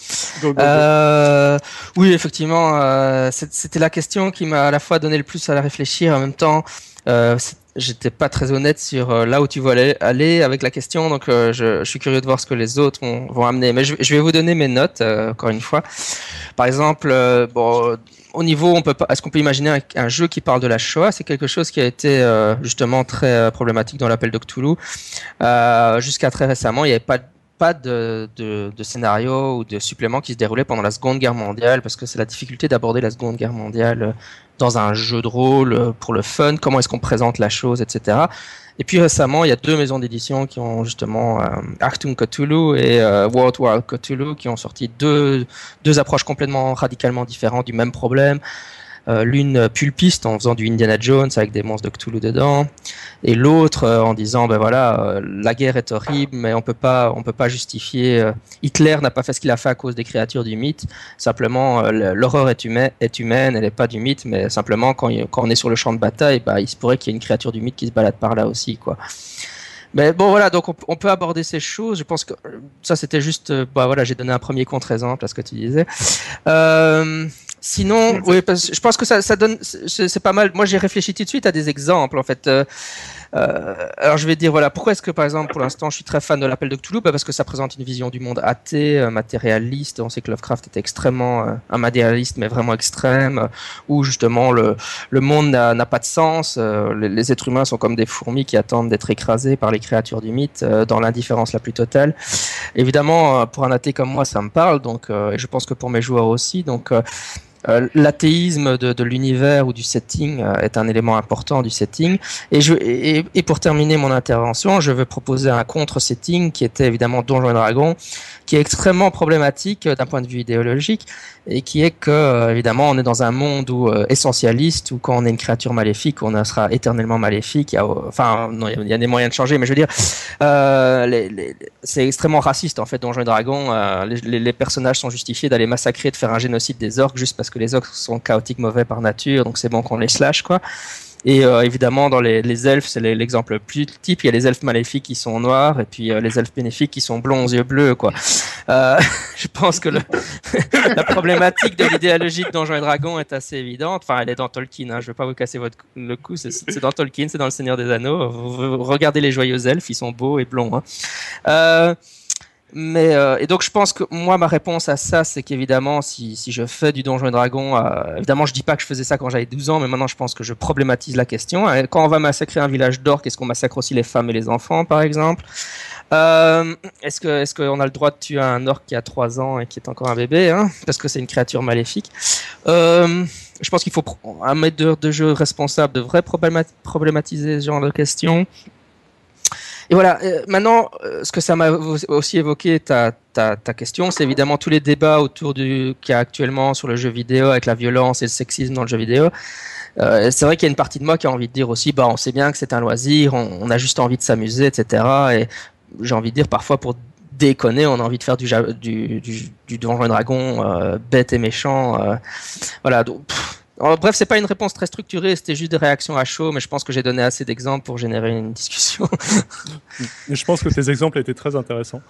Oui, effectivement, c'était la question qui m'a à la fois donné le plus à réfléchir, en même temps, j'étais pas très honnête sur là où tu voulais aller avec la question, donc je suis curieux de voir ce que les autres vont amener. Mais je vais vous donner mes notes, encore une fois. Par exemple, au niveau, est-ce qu'on peut imaginer un jeu qui parle de la Shoah? C'est quelque chose qui a été justement très problématique dans l'appel de Cthulhu. Jusqu'à très récemment, il n'y avait pas de scénario ou de supplément qui se déroulait pendant la Seconde Guerre mondiale, parce que c'est la difficulté d'aborder la Seconde Guerre mondiale dans un jeu de rôle pour le fun. Comment est-ce qu'on présente la chose, etc. Et puis récemment, il y a 2 maisons d'édition qui ont justement Achtung Cthulhu et World War Cthulhu, qui ont sorti deux approches complètement radicalement différentes du même problème. L'une pulpiste en faisant du Indiana Jones avec des monstres de Cthulhu dedans, et l'autre en disant la guerre est horrible, mais on peut pas justifier. Hitler n'a pas fait ce qu'il a fait à cause des créatures du mythe. Simplement, l'horreur est humaine, elle n'est pas du mythe, mais simplement quand on est sur le champ de bataille, il se pourrait qu'il y ait une créature du mythe qui se balade par là aussi, quoi. Mais bon, voilà, donc on peut aborder ces choses. Je pense que ça, c'était juste, j'ai donné un premier contre-exemple à ce que tu disais. Sinon, oui, je pense que ça donne, c'est pas mal. Moi, j'ai réfléchi tout de suite à des exemples, en fait. Alors, je vais dire, pourquoi est-ce que, par exemple, pour l'instant, je suis très fan de l'appel de Cthulhu? Parce que ça présente une vision du monde athée, matérialiste. On sait que Lovecraft était extrêmement un matérialiste, mais vraiment extrême, où justement le monde n'a pas de sens. Les êtres humains sont comme des fourmis qui attendent d'être écrasés par les créatures du mythe, dans l'indifférence la plus totale. Évidemment, pour un athée comme moi, ça me parle, donc, et je pense que pour mes joueurs aussi, donc. L'athéisme de l'univers ou du setting est un élément important du setting. Et pour terminer mon intervention, je veux proposer un contre-setting qui était évidemment Donjons et Dragons, qui est extrêmement problématique d'un point de vue idéologique, et qui est que, évidemment, on est dans un monde essentialiste, où quand on est une créature maléfique, on sera éternellement maléfique. Il y a des moyens de changer, mais je veux dire, c'est extrêmement raciste, en fait, Donjons et Dragons. Les personnages sont justifiés d'aller massacrer, de faire un génocide des orques, juste parce que les orques sont chaotiques, mauvais par nature, donc c'est bon qu'on les slash, quoi. Et évidemment, dans les elfes, c'est l'exemple le plus type. Il y a les elfes maléfiques qui sont noirs et puis les elfes bénéfiques qui sont blonds aux yeux bleus, quoi. Je pense que la problématique de l'idéologie de Donjons et Dragons est assez évidente. Enfin, elle est dans Tolkien. Hein. Je ne vais pas vous casser le cou. C'est dans Tolkien, c'est dans Le Seigneur des Anneaux. Vous regardez les joyeux elfes, ils sont beaux et blonds. Hein. Et donc je pense que moi ma réponse à ça c'est qu'évidemment si je fais du Donjons et Dragons, évidemment je dis pas que je faisais ça quand j'avais 12 ans, mais maintenant je pense que je problématise la question. Quand on va massacrer un village d'orques, est-ce qu'on massacre aussi les femmes et les enfants par exemple? Est-ce qu'on a le droit de tuer un orque qui a 3 ans et qui est encore un bébé, hein, parce que c'est une créature maléfique? Je pense qu'il faut un maître de jeu responsable devrait problématiser ce genre de questions. Et voilà, maintenant, ce que ça m'a aussi évoqué, ta question, c'est évidemment tous les débats autour qu'il y a actuellement sur le jeu vidéo avec la violence et le sexisme dans le jeu vidéo. C'est vrai qu'il y a une partie de moi qui a envie de dire aussi, on sait bien que c'est un loisir, on a juste envie de s'amuser, etc. Et j'ai envie de dire, parfois, pour déconner, on a envie de faire du Donjon et Dragon bête et méchant. Voilà, donc... Bref, c'est pas une réponse très structurée, c'était juste des réactions à chaud, mais je pense que j'ai donné assez d'exemples pour générer une discussion. Je pense que tes exemples étaient très intéressants.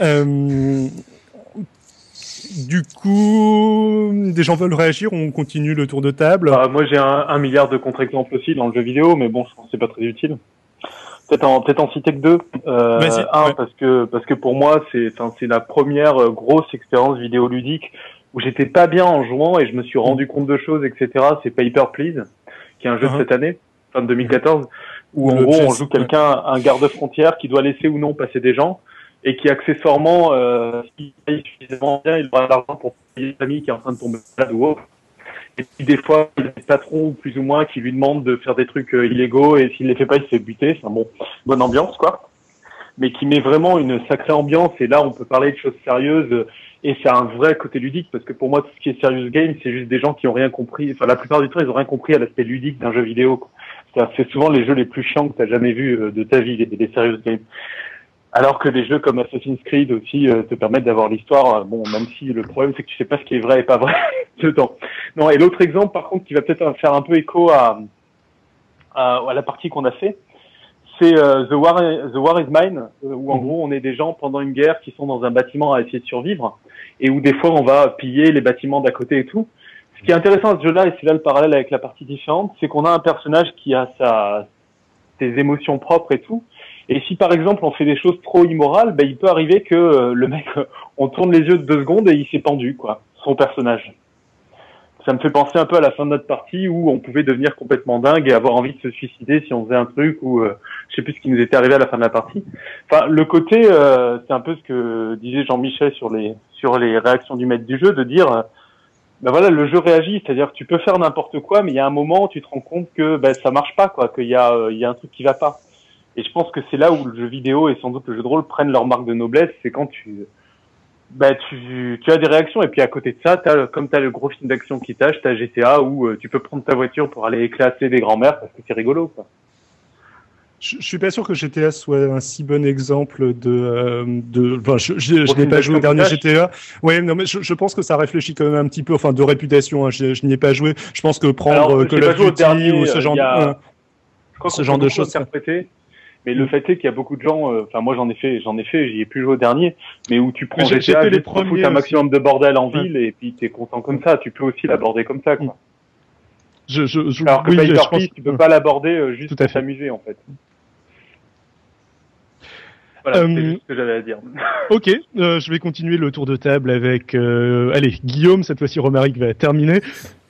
Du coup, des gens veulent réagir, on continue le tour de table. Moi, j'ai un milliard de contre-exemples aussi dans le jeu vidéo, mais bon, je pense que c'est pas très utile. Peut-être en citer que 2. Ouais. Parce que pour moi, c'est la première grosse expérience vidéoludique où j'étais pas bien en jouant et je me suis rendu compte de choses, etc. C'est Paper Please, qui est un jeu de cette année, fin de 2014, où en gros on joue quelqu'un, un garde-frontière qui doit laisser ou non passer des gens et qui accessoirement, s'il paye suffisamment bien, il aura de l'argent pour payer une famille qui est en train de tomber malade ou autre. Et puis des fois, il y a des patrons plus ou moins qui lui demandent de faire des trucs illégaux et s'il les fait pas, il se fait buter. Enfin bon, bonne ambiance quoi. Mais qui met vraiment une sacrée ambiance et là on peut parler de choses sérieuses. Et c'est un vrai côté ludique, parce que pour moi, tout ce qui est serious game, c'est juste des gens qui ont rien compris. Enfin, la plupart du temps, ils ont rien compris à l'aspect ludique d'un jeu vidéo. C'est souvent les jeux les plus chiants que t'as jamais vus de ta vie, les serious games. Alors que des jeux comme Assassin's Creed aussi te permettent d'avoir l'histoire. Bon, même si le problème, c'est que tu sais pas ce qui est vrai et pas vrai dedans. Non, et l'autre exemple, par contre, qui va peut-être faire un peu écho à la partie qu'on a fait, c'est The War is Mine, où en gros, on est des gens pendant une guerre qui sont dans un bâtiment à essayer de survivre. Et où des fois on va piller les bâtiments d'à côté et tout. Ce qui est intéressant à ce jeu-là, et c'est là le parallèle avec la partie différente, c'est qu'on a un personnage qui a ses émotions propres et tout. Et si par exemple on fait des choses trop immorales, il peut arriver que le mec, on tourne les yeux de 2 secondes et il s'est pendu, quoi, son personnage. Ça me fait penser un peu à la fin de notre partie où on pouvait devenir complètement dingue et avoir envie de se suicider si on faisait un truc ou je sais plus ce qui nous était arrivé à la fin de la partie. Enfin, le côté, c'est un peu ce que disait Jean-Michel sur les réactions du maître du jeu, de dire, voilà, le jeu réagit, c'est-à-dire que tu peux faire n'importe quoi, mais il y a un moment où tu te rends compte que ça marche pas, quoi, qu'il y a un truc qui va pas. Et je pense que c'est là où le jeu vidéo et sans doute le jeu de rôle prennent leur marque de noblesse, c'est quand tu as des réactions et puis à côté de ça, comme t'as le gros film d'action qui tâche, t'as GTA où tu peux prendre ta voiture pour aller éclater des grands-mères parce que c'est rigolo, quoi. Je suis pas sûr que GTA soit un si bon exemple je n'ai pas joué au dernier GTA. Ouais, non, mais je pense que ça réfléchit quand même un petit peu, de réputation, hein. Je n'y ai pas joué. Je pense que prendre Call of Duty ou ce genre de choses. Mais le fait est qu'il y a beaucoup de gens, moi j'en ai fait, j'y ai plus joué au dernier, mais où tu prends GTA, tu fous un maximum de bordel en ville et puis t'es content comme ça, tu peux aussi l'aborder comme ça, quoi. Alors que Paper Please, tu peux pas l'aborder juste pour s'amuser, en fait. Voilà, c'est juste ce que j'avais à dire. Ok, je vais continuer le tour de table avec, Guillaume, cette fois-ci Romaric va terminer. Guillaume ?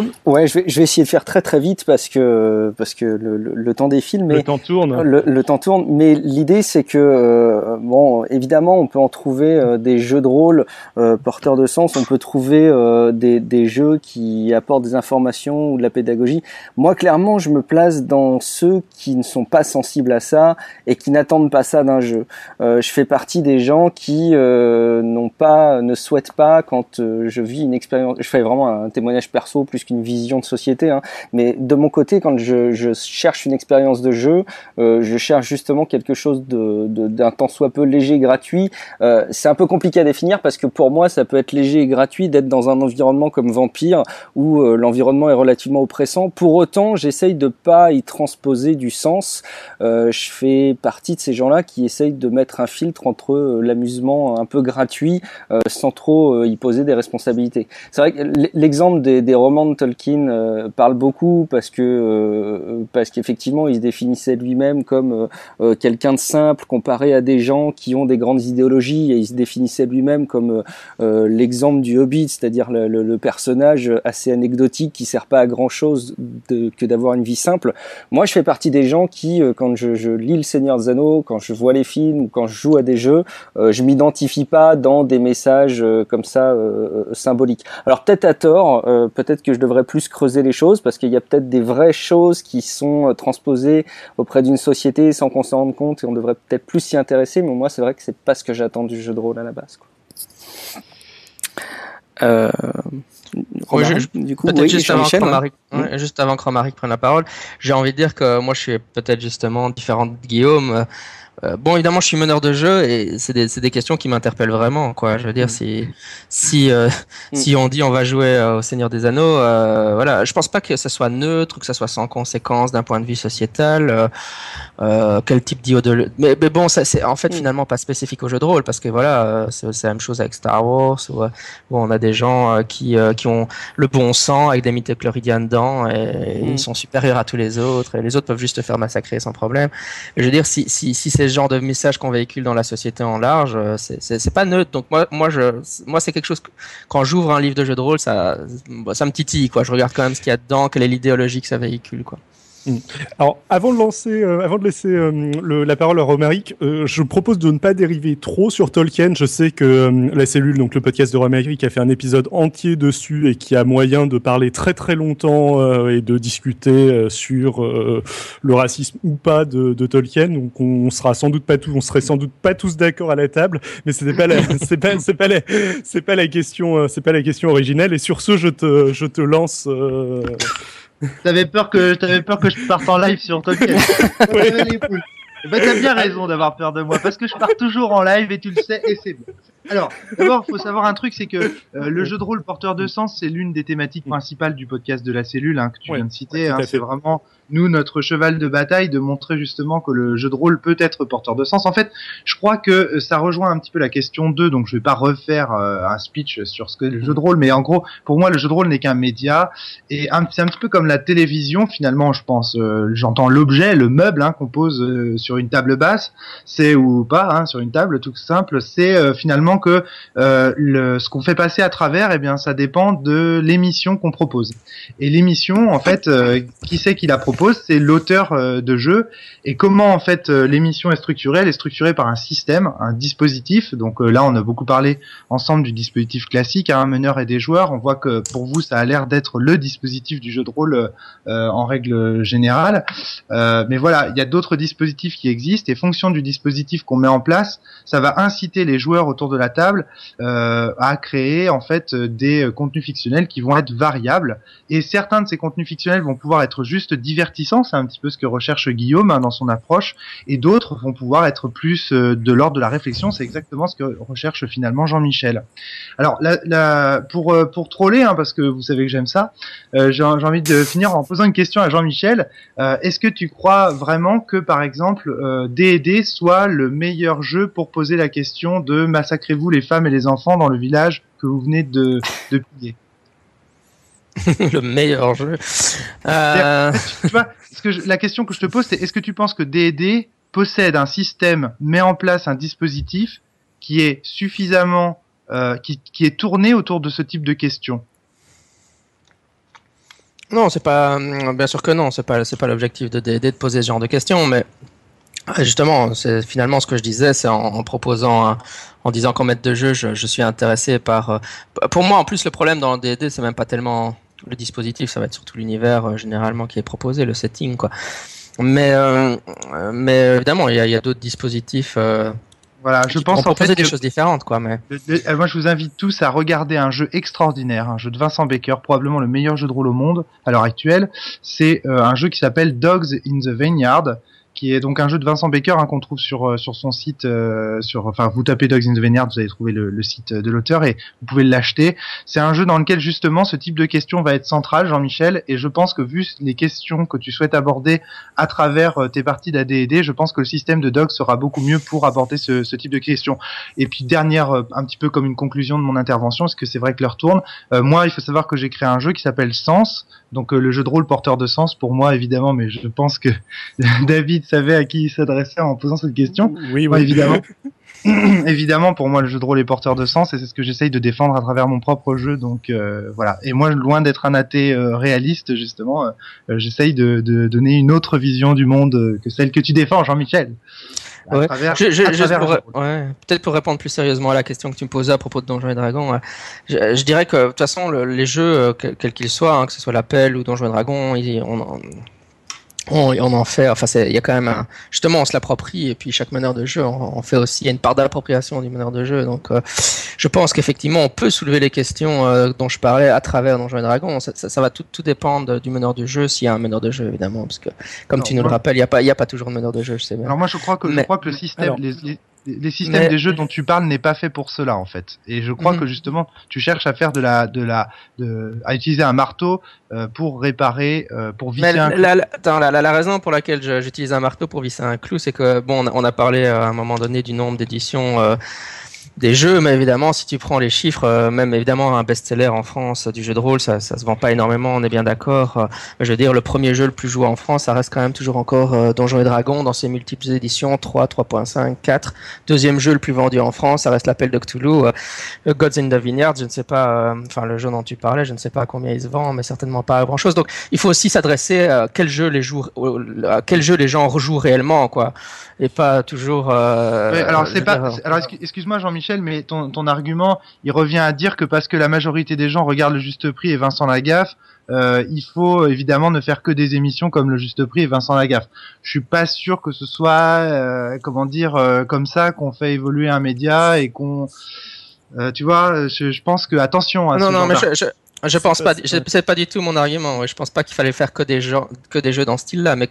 Ouais, je vais essayer de faire très très vite parce que le temps défile, mais le temps tourne. Le temps tourne, mais l'idée c'est que évidemment on peut en trouver des jeux de rôle porteurs de sens, on peut trouver des jeux qui apportent des informations ou de la pédagogie. Moi clairement, je me place dans ceux qui ne sont pas sensibles à ça et qui n'attendent pas ça d'un jeu. Je fais partie des gens qui ne souhaitent pas quand je vis une expérience, je fais vraiment un témoignage perso plus qu'une vision de société, hein. Mais de mon côté, quand je cherche une expérience de jeu, je cherche justement quelque chose d'un tant soit peu léger et gratuit. C'est un peu compliqué à définir parce que pour moi, ça peut être léger et gratuit d'être dans un environnement comme Vampire où l'environnement est relativement oppressant. Pour autant, j'essaye de pas y transposer du sens. Je fais partie de ces gens-là qui essayent de mettre un filtre entre l'amusement un peu gratuit sans trop y poser des responsabilités. C'est vrai que l'exemple des romans de Tolkien parle beaucoup parce qu'effectivement il se définissait lui-même comme quelqu'un de simple comparé à des gens qui ont des grandes idéologies, et il se définissait lui-même comme l'exemple du Hobbit, c'est-à-dire le personnage assez anecdotique qui sert pas à grand chose que d'avoir une vie simple. Moi je fais partie des gens qui quand je lis Le Seigneur des Anneaux, quand je vois les films ou quand je joue à des jeux, je m'identifie pas dans des messages comme ça symboliques. Alors peut-être à tort, peut-être que je devrais plus creuser les choses parce qu'il y a peut-être des vraies choses qui sont transposées auprès d'une société sans qu'on s'en rende compte et on devrait peut-être plus s'y intéresser, mais moi c'est vrai que c'est pas ce que j'attends du jeu de rôle à la base, quoi. Du coup, oui, juste avant que Romaric prenne la parole, j'ai envie de dire que moi je suis peut-être justement différent de Guillaume. Bon, évidemment, je suis meneur de jeu et c'est des questions qui m'interpellent vraiment, quoi. Je veux dire, si on dit on va jouer au Seigneur des Anneaux, voilà, je pense pas que ça soit neutre ou que ça soit sans conséquence d'un point de vue sociétal. Quel type d'idéologie, mais bon, ça c'est en fait finalement pas spécifique au jeu de rôle parce que voilà, c'est la même chose avec Star Wars où on a des gens qui ont le bon sang avec des midichloridiens dedans et ils sont supérieurs à tous les autres et les autres peuvent juste te faire massacrer sans problème. Et je veux dire, si c'est ce genre de message qu'on véhicule dans la société en large, c'est pas neutre. Donc moi c'est quelque chose que, quand j'ouvre un livre de jeu de rôle, ça me titille, quoi. Je regarde quand même ce qu'il y a dedans, quelle est l'idéologie que ça véhicule, quoi. Alors, avant de laisser la parole à Romaric, je propose de ne pas dériver trop sur Tolkien. Je sais que la cellule, donc le podcast de Romaric, a fait un épisode entier dessus et qui a moyen de parler très très longtemps et de discuter sur le racisme ou pas de Tolkien. Donc, on serait sans doute pas tous d'accord à la table, mais c'est pas la question originelle. Et sur ce, je te lance. T'avais peur que je parte en live sur Tolkien. Les poules. Bah, t'as bien raison d'avoir peur de moi parce que je pars toujours en live et tu le sais et c'est bon. Alors, d'abord, faut savoir un truc, c'est que le jeu de rôle porteur de sens, c'est l'une des thématiques principales du podcast de la cellule que tu viens de citer. C'est vraiment nous notre cheval de bataille de montrer justement que le jeu de rôle peut être porteur de sens. En fait, je crois que ça rejoint un petit peu la question 2, donc je vais pas refaire un speech sur ce que le jeu de rôle, mais en gros, pour moi, le jeu de rôle n'est qu'un média et c'est un petit peu comme la télévision finalement. Je pense, j'entends l'objet, le meuble qu'on pose sur une table basse, c'est ou pas sur une table tout simple, c'est finalement que ce qu'on fait passer à travers, eh bien, ça dépend de l'émission qu'on propose. Et l'émission, en fait, qui c'est qui la propose? C'est l'auteur de jeu. Et comment, en fait, l'émission est structurée? Elle est structurée par un système, un dispositif. Donc là, on a beaucoup parlé ensemble du dispositif classique, un meneur et des joueurs. On voit que pour vous, ça a l'air d'être le dispositif du jeu de rôle en règle générale. Mais voilà, il y a d'autres dispositifs qui existent. Et fonction du dispositif qu'on met en place, ça va inciter les joueurs autour de la table à créer en fait des contenus fictionnels qui vont être variables, et certains de ces contenus fictionnels vont pouvoir être juste divertissants, c'est un petit peu ce que recherche Guillaume dans son approche, et d'autres vont pouvoir être plus de l'ordre de la réflexion, c'est exactement ce que recherche finalement Jean-Michel. Alors pour troller, parce que vous savez que j'aime ça, j'ai envie de finir en posant une question à Jean-Michel. Est-ce que tu crois vraiment que par exemple D&D soit le meilleur jeu pour poser la question de massacrez-vous les femmes et les enfants dans le village que vous venez de piller? Le meilleur jeu. Tu vois, la question que je te pose, c'est est-ce que tu penses que D&D possède un système, met en place un dispositif qui est suffisamment, qui est tourné autour de ce type de questions? Non, c'est pas, bien sûr que non, c'est pas l'objectif de D&D de poser ce genre de questions, mais justement, c'est finalement ce que je disais, c'est en proposant, en disant qu'en maître de jeu, je suis intéressé par. Pour moi, en plus, le problème dans le D&D, c'est même pas tellement le dispositif, ça va être surtout l'univers généralement qui est proposé, le setting, quoi. Mais évidemment, il y a d'autres dispositifs. Voilà, je pense en fait des choses différentes, quoi. Mais moi, je vous invite tous à regarder un jeu extraordinaire, un jeu de Vincent Baker, probablement le meilleur jeu de rôle au monde à l'heure actuelle. C'est un jeu qui s'appelle Dogs in the Vineyard, qui est donc un jeu de Vincent Baker qu'on trouve sur son site. Enfin, vous tapez Dogs in the Vineyard, vous allez trouver le site de l'auteur et vous pouvez l'acheter. C'est un jeu dans lequel justement ce type de questions va être central, Jean-Michel, et je pense que vu les questions que tu souhaites aborder à travers tes parties d'AD&D, je pense que le système de Dogs sera beaucoup mieux pour aborder ce type de questions. Et puis dernière, un petit peu comme une conclusion de mon intervention, parce que c'est vrai que l'heure tourne. Moi, il faut savoir que j'ai créé un jeu qui s'appelle Sens, donc le jeu de rôle porteur de sens pour moi évidemment, mais je pense que David savait à qui il s'adressait en posant cette question. Oui. Évidemment. Évidemment, pour moi, le jeu de rôle est porteur de sens et c'est ce que j'essaye de défendre à travers mon propre jeu. Donc voilà. Et moi, loin d'être un athée réaliste, justement, j'essaye de donner une autre vision du monde que celle que tu défends, Jean-Michel. Ouais. Peut-être pour répondre plus sérieusement à la question que tu me posais à propos de Donjons et Dragons, je dirais que de toute façon, les jeux, quels qu'ils soient, que ce soit l'appel ou Donjons et Dragons, on en fait, enfin il y a quand même justement on se l'approprie et puis chaque meneur de jeu on fait aussi, il y a une part d'appropriation du meneur de jeu, donc je pense qu'effectivement on peut soulever les questions dont je parlais à travers Donjons et Dragons. Ça va tout dépendre du meneur de jeu, s'il y a un meneur de jeu évidemment, parce que comme tu nous le rappelles, il y a pas toujours de meneur de jeu, je sais bien. Alors moi je crois que le système, les systèmes des jeux dont tu parles n'est pas fait pour cela en fait, et je crois que justement tu cherches à faire à utiliser un marteau pour réparer, pour visser un clou. La raison pour laquelle j'utilise un marteau pour visser un clou, c'est que bon, on a parlé à un moment donné du nombre d'éditions des jeux, mais évidemment, si tu prends les chiffres, même évidemment un best-seller en France du jeu de rôle, ça se vend pas énormément, on est bien d'accord. Je veux dire, le premier jeu le plus joué en France, ça reste quand même toujours encore Donjons et Dragons dans ses multiples éditions, 3, 3.5, 4. Deuxième jeu le plus vendu en France, ça reste l'Appel de Cthulhu. Gods in the Vineyard, je ne sais pas, le jeu dont tu parlais, je ne sais pas à combien il se vend, mais certainement pas à grand-chose. Donc, il faut aussi s'adresser à quel jeu les gens rejouent réellement, quoi, et pas toujours. Alors excuse-moi Jean-Michel, mais ton argument, il revient à dire que parce que la majorité des gens regardent le Juste Prix et Vincent Lagaffe, il faut évidemment ne faire que des émissions comme le Juste Prix et Vincent Lagaffe. Je suis pas sûr que ce soit comme ça qu'on fait évoluer un média et qu'on tu vois, je pense que attention à je pense pas, c'est pas du tout mon argument. Je pense pas qu'il fallait faire que des jeux dans ce style-là, mais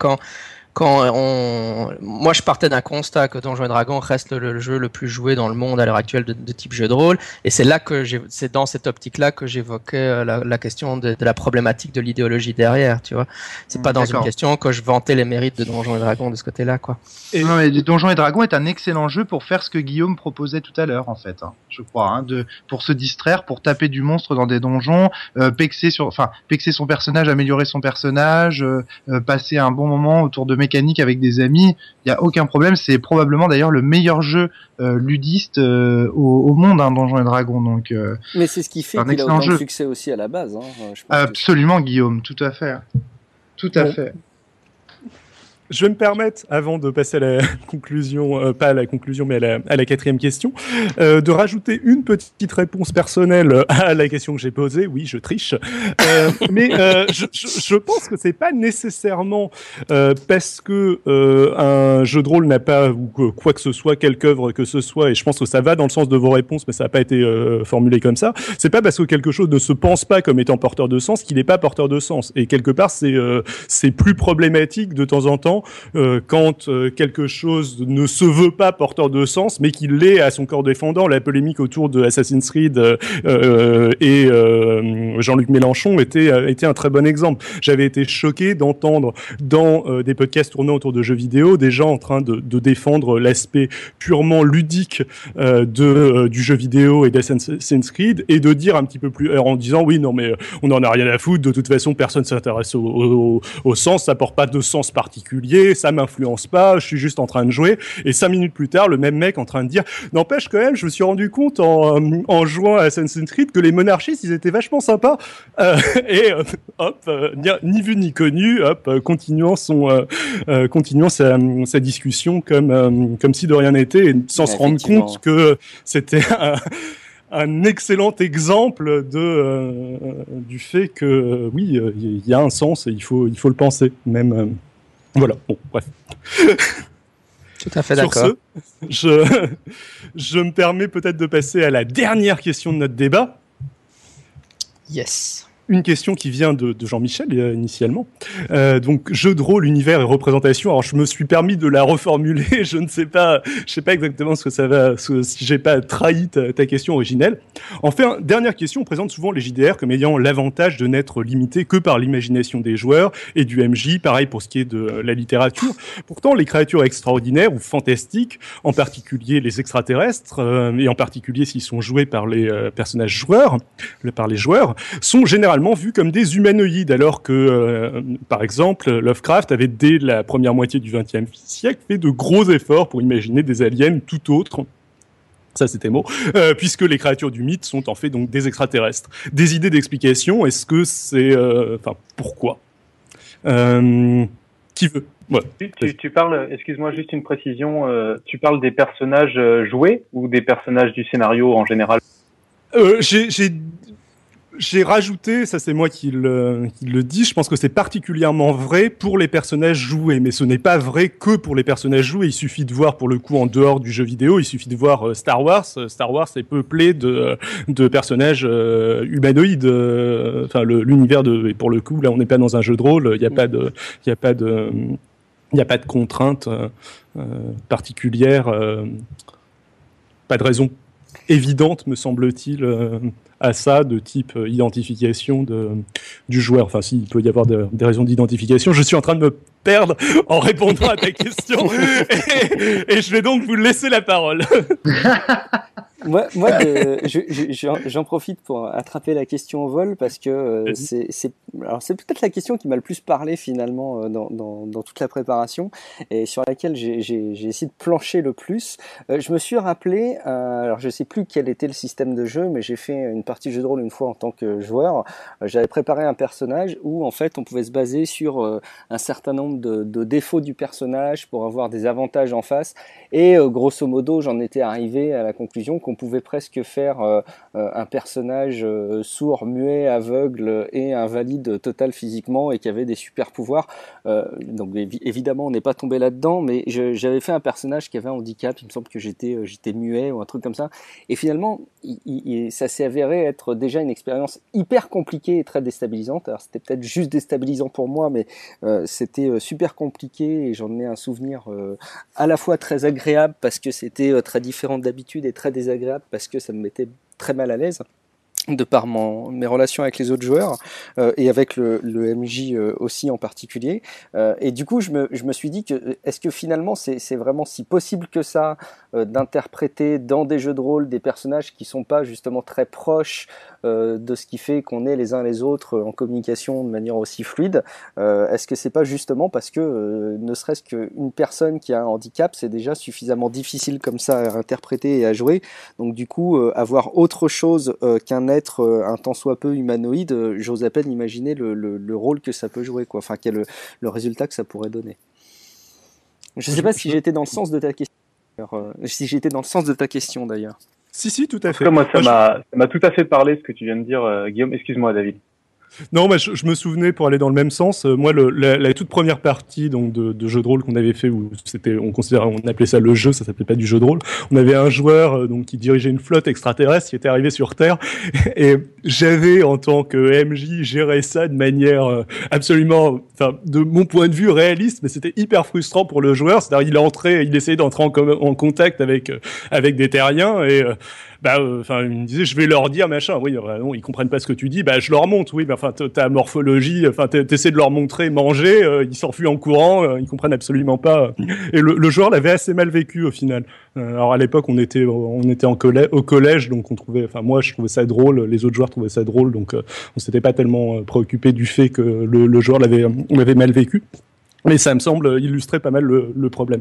moi je partais d'un constat que Donjons et Dragons reste le jeu le plus joué dans le monde à l'heure actuelle de type jeu de rôle, et c'est dans cette optique-là que j'évoquais la question de la problématique de l'idéologie derrière, tu vois. C'est pas dans une question que je vantais les mérites de Donjons et Dragons de ce côté-là, quoi. Non, mais Donjons et Dragons est un excellent jeu pour faire ce que Guillaume proposait tout à l'heure, en fait, je crois, pour se distraire, pour taper du monstre dans des donjons, pexer son personnage, améliorer son personnage, passer un bon moment autour de mécanique avec des amis, il y a aucun problème. C'est probablement d'ailleurs le meilleur jeu ludiste au monde, Donjons et Dragons. Donc, mais c'est ce qui fait qu'il a autant de succès aussi à la base. Absolument, Guillaume, tout à fait. Tout à fait. Je vais me permettre, avant de passer à la conclusion, pas à la conclusion, mais à la quatrième question, de rajouter une petite réponse personnelle à la question que j'ai posée. Oui, je triche. Mais je pense que c'est pas nécessairement parce que un jeu de rôle n'a pas, ou quoi que ce soit, quelque œuvre que ce soit, et je pense que ça va dans le sens de vos réponses, mais ça n'a pas été formulé comme ça. C'est pas parce que quelque chose ne se pense pas comme étant porteur de sens qu'il n'est pas porteur de sens. Et quelque part, c'est plus problématique de temps en temps quand quelque chose ne se veut pas porteur de sens, mais qu'il l'est à son corps défendant. La polémique autour de Assassin's Creed et Jean-Luc Mélenchon était un très bon exemple. J'avais été choqué d'entendre dans des podcasts tournant autour de jeux vidéo des gens en train de défendre l'aspect purement ludique du jeu vidéo et d'Assassin's Creed, et de dire un petit peu plus en disant oui, non mais on en a rien à foutre, de toute façon personne s'intéresse au sens, ça porte pas de sens particulier, ça m'influence pas, je suis juste en train de jouer. Et 5 minutes plus tard, le même mec en train de dire n'empêche quand même, je me suis rendu compte en jouant à Assassin's Creed que les monarchistes ils étaient vachement sympas, ni vu ni connu, continuant sa discussion comme si de rien n'était, et sans se rendre compte que c'était un excellent exemple du fait que oui, il y a un sens et il faut le penser même. Voilà, bon, bref. Tout à fait Sur d'accord. je me permets peut-être de passer à la dernière question de notre débat. Yes. Une question qui vient de Jean-Michel initialement. Donc jeu de rôle, univers et représentation. Alors je me suis permis de la reformuler. Je sais pas exactement ce que ça va. Si j'ai pas trahi ta question originelle. Enfin, dernière question. On présente souvent les JDR comme ayant l'avantage de n'être limité que par l'imagination des joueurs et du MJ. Pareil pour ce qui est de la littérature. Pourtant, les créatures extraordinaires ou fantastiques, en particulier les extraterrestres, et en particulier s'ils sont joués par les personnages joueurs, par les joueurs, sont généralement vus comme des humanoïdes, alors que, par exemple, Lovecraft avait, dès la première moitié du XXe siècle, fait de gros efforts pour imaginer des aliens tout autres. Ça, c'était mots. Puisque les créatures du mythe sont en fait donc des extraterrestres. Des idées d'explication, est-ce que c'est... pourquoi Qui veut? Voilà. Tu parles, excuse-moi, juste une précision, tu parles des personnages joués ou des personnages du scénario en général? J'ai rajouté, ça c'est moi qui le dis, je pense que c'est particulièrement vrai pour les personnages joués, mais ce n'est pas vrai que pour les personnages joués. Il suffit de voir, pour le coup, en dehors du jeu vidéo, il suffit de voir Star Wars. Star Wars est peuplé de personnages humanoïdes. Enfin, l'univers et pour le coup, là, on n'est pas dans un jeu de rôle. Il n'y a pas de contraintes particulières. Pas de raison évidente, me semble-t-il, à ça, de type identification du joueur. Enfin, s'il peut y avoir des raisons d'identification. Je suis en train de me perdre en répondant à ta question et je vais donc vous laisser la parole. Moi, j'en profite pour attraper la question au vol parce que c'est peut-être la question qui m'a le plus parlé finalement dans toute la préparation et sur laquelle j'ai essayé de plancher le plus. Je me suis rappelé, alors je sais plus quel était le système de jeu, mais j'ai fait une partie de jeu de rôle une fois en tant que joueur. J'avais préparé un personnage où en fait on pouvait se baser sur un certain nombre de défauts du personnage pour avoir des avantages en face et grosso modo j'en étais arrivé à la conclusion qu'on pouvait presque faire un personnage sourd, muet, aveugle et invalide total physiquement et qui avait des super pouvoirs. Donc évidemment on n'est pas tombé là-dedans, mais j'avais fait un personnage qui avait un handicap, il me semble que j'étais muet ou un truc comme ça, et finalement ça s'est avéré être déjà une expérience hyper compliquée et très déstabilisante. Alors c'était peut-être juste déstabilisant pour moi, mais c'était super compliqué et j'en ai un souvenir à la fois très agréable parce que c'était très différent d'habitude et très désagréable parce que ça me mettait très mal à l'aise de par mes relations avec les autres joueurs et avec le MJ aussi en particulier. Et du coup, je me suis dit que est-ce que finalement c'est vraiment si possible que ça d'interpréter dans des jeux de rôle des personnages qui sont pas justement très proches de ce qui fait qu'on est les uns les autres en communication de manière aussi fluide. Est-ce que c'est pas justement parce que ne serait-ce qu'une personne qui a un handicap, c'est déjà suffisamment difficile comme ça à interpréter et à jouer. Donc du coup, avoir autre chose qu'un être un tant soit peu humanoïde, j'ose à peine imaginer le rôle que ça peut jouer, quoi. Enfin, quel est le résultat que ça pourrait donner. Je ne sais pas si j'étais dans le sens de ta question. Si j'étais dans le sens de ta question d'ailleurs. Si, tout à fait. Moi, ça m'a tout à fait parlé ce que tu viens de dire, Guillaume. Excuse-moi, David. Non, mais je me souvenais, pour aller dans le même sens, moi la toute première partie donc de jeu de rôle qu'on avait fait, où on appelait ça le jeu, ça s'appelait pas du jeu de rôle. On avait un joueur donc qui dirigeait une flotte extraterrestre qui était arrivé sur Terre, et j'avais en tant que MJ géré ça de manière absolument, enfin de mon point de vue réaliste, mais c'était hyper frustrant pour le joueur. C'est-à-dire il essayait d'entrer en contact avec des terriens et il me disait, je vais leur dire, machin. Oui, non, ils comprennent pas ce que tu dis. Je leur montre, oui, mais enfin, ta morphologie, enfin, t'essaies de leur montrer manger, ils s'enfuient en courant, ils comprennent absolument pas. Et le joueur l'avait assez mal vécu, au final. Alors, à l'époque, on était au collège, donc moi, je trouvais ça drôle, les autres joueurs trouvaient ça drôle, donc, on s'était pas tellement préoccupé du fait que le joueur l'avait mal vécu. Mais ça me semble illustrer pas mal le problème.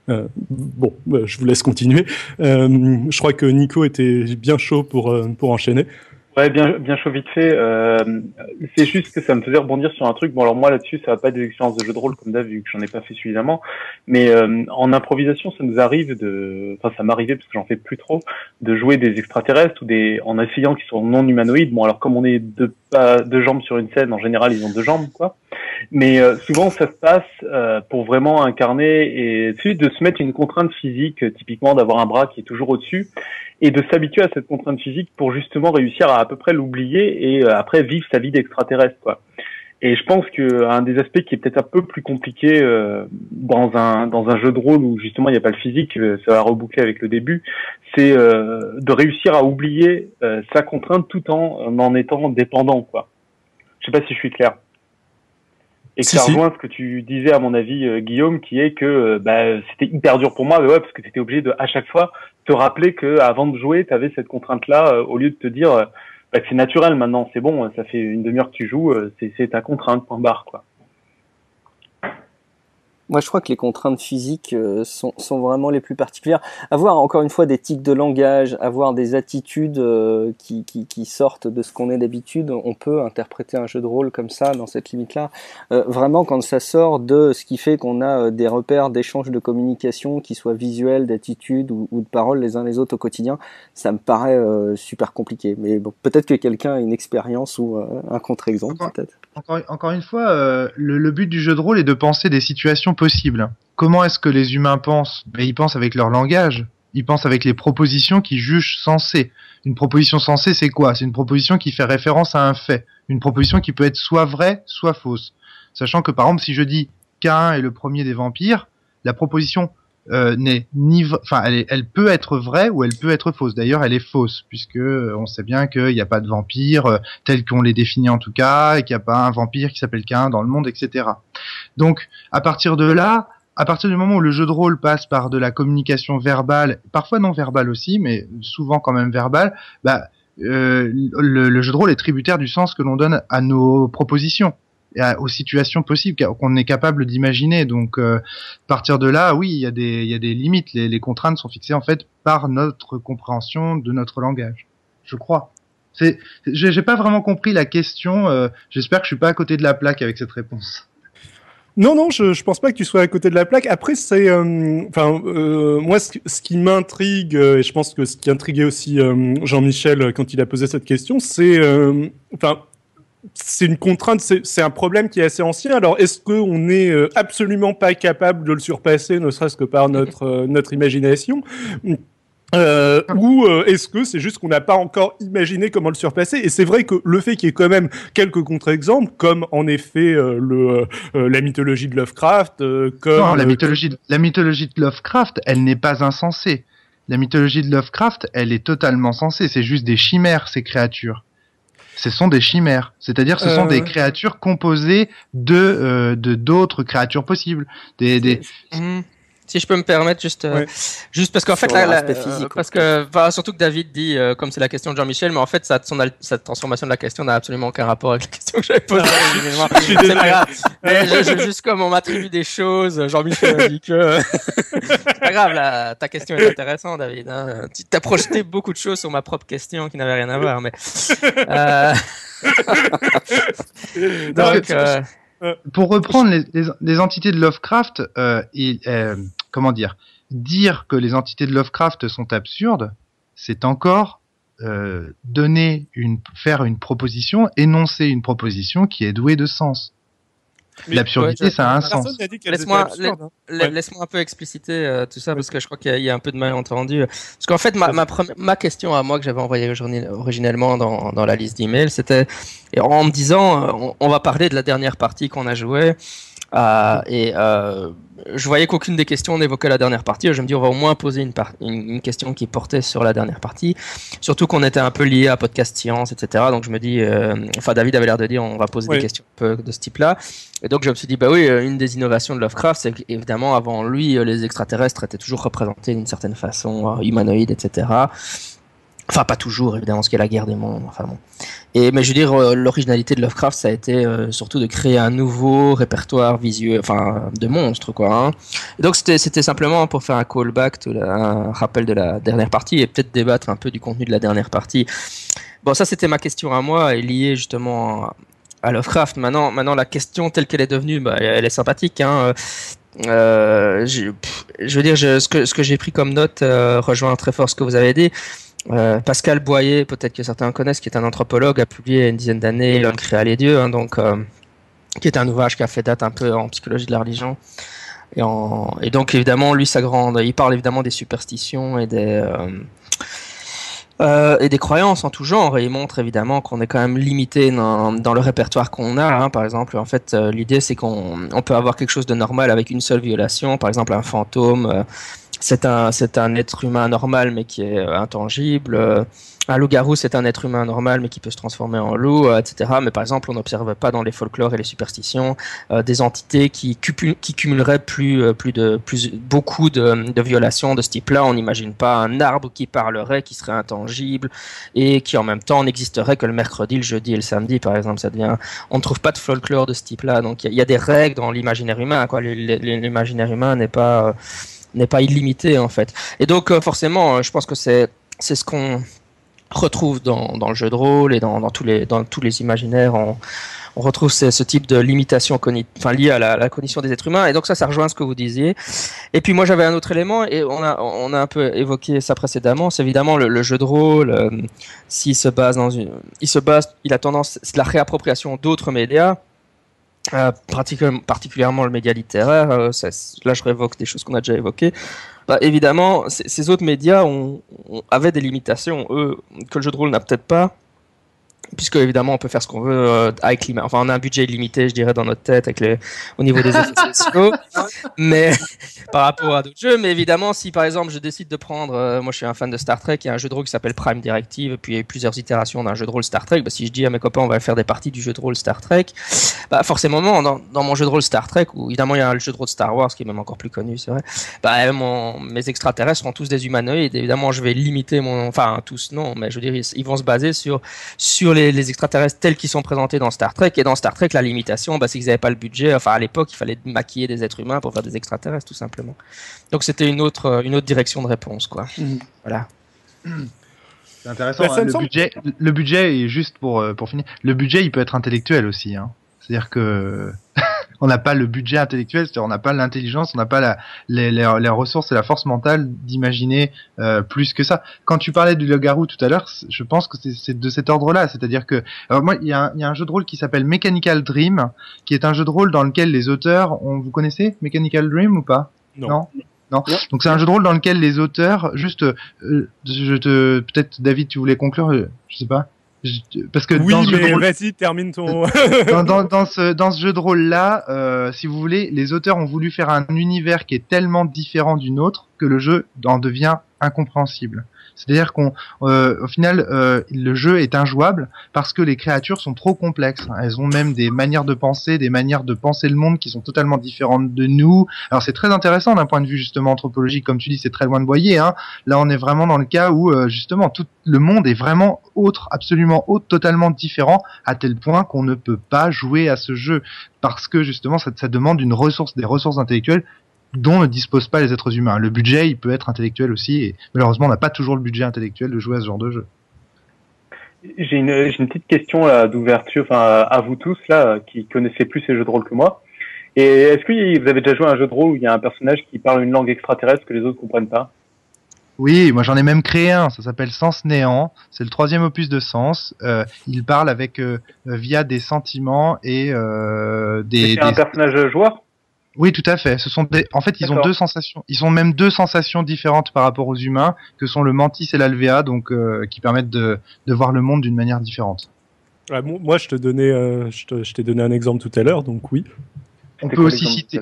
Je vous laisse continuer. Je crois que Nico était bien chaud pour enchaîner. Ouais, bien chaud vite fait. C'est juste que ça me faisait rebondir sur un truc. Bon, alors moi là-dessus, ça va pas être des expériences de jeu de rôle comme d'hab, vu que j'en ai pas fait suffisamment. Mais en improvisation, ça m'arrivait parce que j'en fais plus trop, de jouer des extraterrestres en essayant qu'ils sont non humanoïdes. Bon, alors comme on est deux jambes sur une scène, en général, ils ont deux jambes, quoi. Mais souvent, ça se passe pour vraiment incarner et celui de se mettre une contrainte physique, typiquement d'avoir un bras qui est toujours au-dessus, et de s'habituer à cette contrainte physique pour justement réussir à peu près l'oublier et après vivre sa vie d'extraterrestre, quoi. Et je pense que un des aspects qui est peut-être un peu plus compliqué dans un jeu de rôle où justement il n'y a pas le physique, ça va reboucler avec le début, c'est de réussir à oublier sa contrainte tout en étant dépendant, quoi. Je sais pas si je suis clair. Et que ça rejoint ce que tu disais à mon avis, Guillaume, qui est que c'était hyper dur pour moi, mais ouais, parce que tu étais obligé de à chaque fois te rappeler que avant de jouer, tu avais cette contrainte-là, au lieu de te dire que c'est naturel maintenant, c'est bon, ça fait une demi-heure que tu joues, c'est ta contrainte, point barre, quoi. Moi, je crois que les contraintes physiques sont vraiment les plus particulières. Avoir encore une fois des tics de langage, avoir des attitudes qui sortent de ce qu'on est d'habitude, on peut interpréter un jeu de rôle comme ça, dans cette limite-là. Vraiment, quand ça sort de ce qui fait qu'on a des repères d'échange de communication, qui soient visuels, d'attitudes ou de paroles les uns les autres au quotidien, ça me paraît super compliqué. Mais bon, peut-être que quelqu'un a une expérience ou un contre-exemple, peut-être. Encore une fois, le but du jeu de rôle est de penser des situations possibles. Comment est-ce que les humains pensent ? Ils pensent avec leur langage. Ils pensent avec les propositions qu'ils jugent sensées. Une proposition sensée, c'est quoi ? C'est une proposition qui fait référence à un fait. Une proposition qui peut être soit vraie, soit fausse. Sachant que, par exemple, si je dis Caïn est le premier des vampires, la proposition n'est ni, elle peut être vraie ou elle peut être fausse. D'ailleurs, elle est fausse puisque on sait bien qu'il n'y a pas de vampires tels qu'on les définit en tout cas, et qu'il n'y a pas un vampire qui s'appelle Caïn dans le monde, etc. Donc, à partir de là, à partir du moment où le jeu de rôle passe par de la communication verbale, parfois non verbale aussi, mais souvent quand même verbale, le jeu de rôle est tributaire du sens que l'on donne à nos propositions. Aux situations possibles qu'on est capable d'imaginer. Donc, à partir de là, oui, il y a des limites. Les contraintes sont fixées en fait par notre compréhension de notre langage. Je crois. J'ai pas vraiment compris la question. J'espère que je suis pas à côté de la plaque avec cette réponse. Non, je pense pas que tu sois à côté de la plaque. Après, c'est, moi, ce qui m'intrigue, et je pense que ce qui intriguait aussi Jean-Michel quand il a posé cette question, c'est, c'est une contrainte, c'est un problème qui est assez ancien. Alors, est-ce qu'on n'est absolument pas capable de le surpasser, ne serait-ce que par notre imagination, ou est-ce que c'est juste qu'on n'a pas encore imaginé comment le surpasser? Et c'est vrai que le fait qu'il y ait quand même quelques contre-exemples, comme en effet la mythologie de Lovecraft, comme non, la mythologie de Lovecraft, elle n'est pas insensée. La mythologie de Lovecraft, elle est totalement sensée. C'est juste des chimères, ces créatures. Ce sont des chimères, c'est-à-dire ce sont des créatures composées de d'autres créatures possibles. Si je peux me permettre, juste parce qu'en fait, parce que surtout que David dit, comme c'est la question de Jean-Michel, mais en fait, cette transformation de la question n'a absolument aucun rapport avec la question que j'avais posée. C'est pas grave. Mais juste comme on m'attribue des choses, Jean-Michel a dit que c'est pas grave. Ta question est intéressante, David. Hein. Tu t'as projeté beaucoup de choses sur ma propre question qui n'avait rien à voir, mais. Donc. Pour reprendre les entités de Lovecraft, comment dire que les entités de Lovecraft sont absurdes, c'est encore faire une proposition, énoncer une proposition qui est douée de sens. L'absurdité, ça a un sens. Laisse-moi un peu expliciter tout ça parce que je crois qu'il y a un peu de malentendu. Parce qu'en fait, ma question à moi que j'avais envoyée originellement dans la liste d'emails, c'était en me disant, on va parler de la dernière partie qu'on a jouée. Je voyais qu'aucune des questions n'évoquait la dernière partie. Je me dis, on va au moins poser une question qui portait sur la dernière partie. Surtout qu'on était un peu lié à Podcast Science, etc. Donc je me dis, David avait l'air de dire, on va poser des questions un peu de ce type-là. Et donc je me suis dit, une des innovations de Lovecraft, c'est qu'évidemment, avant lui, les extraterrestres étaient toujours représentés d'une certaine façon, humanoïdes, etc. Enfin, pas toujours, évidemment, parce qu'il y a la guerre des mondes. Enfin bon. Mais je veux dire, l'originalité de Lovecraft, ça a été surtout de créer un nouveau répertoire visuel, de monstres, quoi. Hein. Et donc c'était simplement pour faire un callback, un rappel de la dernière partie, et peut-être débattre un peu du contenu de la dernière partie. Bon, ça c'était ma question à moi, et liée justement à Lovecraft. Maintenant, la question telle qu'elle est devenue, elle est sympathique. Hein. Je veux dire, ce que j'ai pris comme note rejoint très fort ce que vous avez dit. Pascal Boyer, peut-être que certains connaissent, qui est un anthropologue, a publié il y a une dizaine d'années L'homme créa les dieux, hein, donc qui est un ouvrage qui a fait date un peu en psychologie de la religion. Et donc évidemment, lui, il parle évidemment des superstitions et des croyances en tout genre, et il montre évidemment qu'on est quand même limité dans le répertoire qu'on a. Hein. Par exemple, en fait, l'idée c'est qu'on peut avoir quelque chose de normal avec une seule violation, par exemple un fantôme. C'est un être humain normal mais qui est intangible. Un loup-garou, c'est un être humain normal mais qui peut se transformer en loup, etc. Mais par exemple, on n'observe pas dans les folklores et les superstitions des entités qui cumuleraient beaucoup de violations de ce type-là. On n'imagine pas un arbre qui parlerait, qui serait intangible et qui en même temps n'existerait que le mercredi, le jeudi et le samedi, par exemple. On ne trouve pas de folklore de ce type-là. Donc il y a des règles dans l'imaginaire humain, quoi. L'imaginaire humain n'est pas illimité en fait. Et donc forcément, je pense que c'est ce qu'on retrouve dans le jeu de rôle et dans tous les imaginaires. On retrouve ce type de limitation liée à la cognition des êtres humains. Et donc ça rejoint ce que vous disiez. Et puis moi j'avais un autre élément, et on a un peu évoqué ça précédemment. C'est évidemment le jeu de rôle. Il a tendance, c'est de la réappropriation d'autres médias. Particulièrement le média littéraire. Là je réévoque des choses qu'on a déjà évoquées. Évidemment, ces autres médias avaient des limitations, eux, que le jeu de rôle n'a peut-être pas, puisque évidemment on peut faire ce qu'on veut on a un budget limité, je dirais, dans notre tête au niveau des effets spéciaux, mais par rapport à d'autres jeux. Mais évidemment, si par exemple je décide de prendre, moi je suis un fan de Star Trek, il y a un jeu de rôle qui s'appelle Prime Directive, puis il y a eu plusieurs itérations d'un jeu de rôle Star Trek. Si je dis à mes copains on va faire des parties du jeu de rôle Star Trek, forcément dans mon jeu de rôle Star Trek, où évidemment il y a le jeu de rôle Star Wars qui est même encore plus connu, c'est vrai, mes extraterrestres seront tous des humanoïdes. Évidemment je vais limiter tous non, mais je veux dire ils vont se baser sur les extraterrestres tels qu'ils sont présentés dans Star Trek. Et dans Star Trek, la limitation, c'est qu'ils n'avaient pas le budget. Enfin, à l'époque, il fallait maquiller des êtres humains pour faire des extraterrestres, tout simplement. Donc, c'était une autre direction de réponse, quoi. Voilà. C'est intéressant. Le budget est juste pour finir. Le budget, il peut être intellectuel aussi. Hein. C'est-à-dire que on n'a pas le budget intellectuel, c'est-à-dire on n'a pas l'intelligence, on n'a pas les ressources et la force mentale d'imaginer plus que ça. Quand tu parlais du loup-garou tout à l'heure, je pense que c'est de cet ordre-là. C'est-à-dire que moi, il y a un jeu de rôle qui s'appelle Mechanical Dream, qui est un jeu de rôle dans lequel les auteurs, vous connaissez Mechanical Dream ou pas? Non. Donc c'est un jeu de rôle dans lequel les auteurs, peut-être David, tu voulais conclure, je sais pas. Parce que oui, mais vas-y, termine ton. dans ce jeu de rôle là, si vous voulez, les auteurs ont voulu faire un univers qui est tellement différent du nôtre que le jeu en devient incompréhensible. C'est-à-dire au final, le jeu est injouable parce que les créatures sont trop complexes. Elles ont même des manières de penser le monde qui sont totalement différentes de nous. Alors c'est très intéressant d'un point de vue justement anthropologique, comme tu dis, c'est très loin de Boyer. Hein. Là, on est vraiment dans le cas où justement tout le monde est vraiment absolument autre, totalement différent, à tel point qu'on ne peut pas jouer à ce jeu parce que justement ça demande des ressources intellectuelles dont ne disposent pas les êtres humains. Le budget, il peut être intellectuel aussi, et malheureusement, on n'a pas toujours le budget intellectuel de jouer à ce genre de jeu. J'ai une petite question là d'ouverture, à vous tous là qui connaissez plus ces jeux de rôle que moi. Et est-ce que vous avez déjà joué à un jeu de rôle où il y a un personnage qui parle une langue extraterrestre que les autres comprennent pas? Oui, moi j'en ai même créé un. Ça s'appelle Sens Néant. C'est le 3e opus de Sens. Il parle via des sentiments et C'est un personnage joueur? Oui, tout à fait. En fait, ils ont deux sensations. Ils ont même deux sensations différentes par rapport aux humains, que sont le mantis et l'alvéa, donc qui permettent de voir le monde d'une manière différente. Moi, je t'ai donné un exemple tout à l'heure, donc oui. On peut aussi citer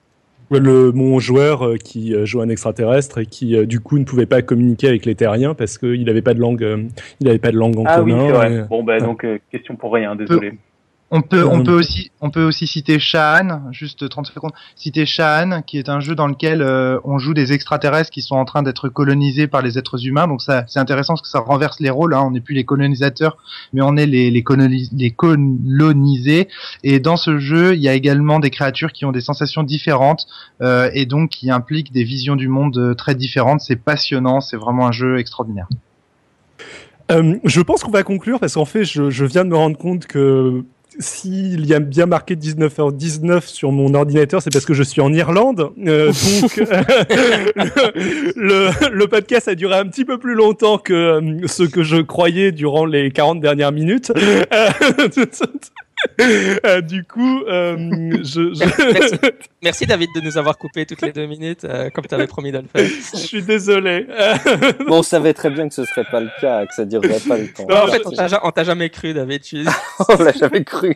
mon joueur qui joue un extraterrestre et qui du coup ne pouvait pas communiquer avec les terriens parce qu'il n'avait pas de langue, en commun. Ah oui, c'est vrai. Bon, donc question pour rien, désolé. On peut aussi citer Shahan, juste 30 secondes. Citer Shahan, qui est un jeu dans lequel on joue des extraterrestres qui sont en train d'être colonisés par les êtres humains. Donc ça, c'est intéressant parce que ça renverse les rôles. Hein. On n'est plus les colonisateurs, mais on est les colonisés. Et dans ce jeu, il y a également des créatures qui ont des sensations différentes et donc qui impliquent des visions du monde très différentes. C'est passionnant. C'est vraiment un jeu extraordinaire. Je pense qu'on va conclure parce qu'en fait, je viens de me rendre compte que s'il y a bien marqué 19h19 sur mon ordinateur, c'est parce que je suis en Irlande. Donc, le podcast a duré un petit peu plus longtemps que ce que je croyais durant les 40 dernières minutes. Du coup, Merci David de nous avoir coupé toutes les 2 minutes, comme tu avais promis de le faire. Je suis désolé. Bon, on savait très bien que ce serait pas le cas, que ça durerait pas le temps. En fait, on t'a jamais cru, David. On l'a jamais cru.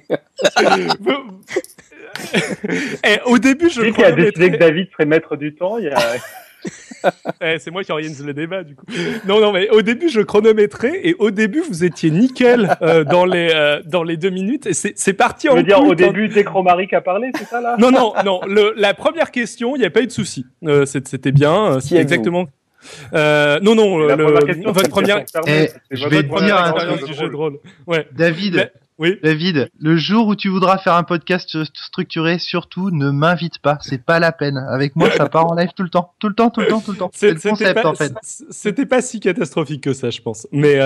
Au début, je crois qu'il a décidé que David serait maître du temps. Il y a... c'est moi qui organise le débat du coup. Non, mais au début je chronométrais et au début vous étiez nickel dans les 2 minutes et c'est parti en couille. Tu veux dire au début dès que Romaric a parlé, c'est ça là? Non. La première question, il n'y a pas eu de souci. C'était bien. C'est exactement. Non. Votre première expérience du jeu de rôle. Ouais. David. Oui. David, le jour où tu voudras faire un podcast structuré, surtout ne m'invite pas, c'est pas la peine. Avec moi, ça part en live tout le temps. C'est le concept en fait. C'était pas si catastrophique que ça, je pense. Mais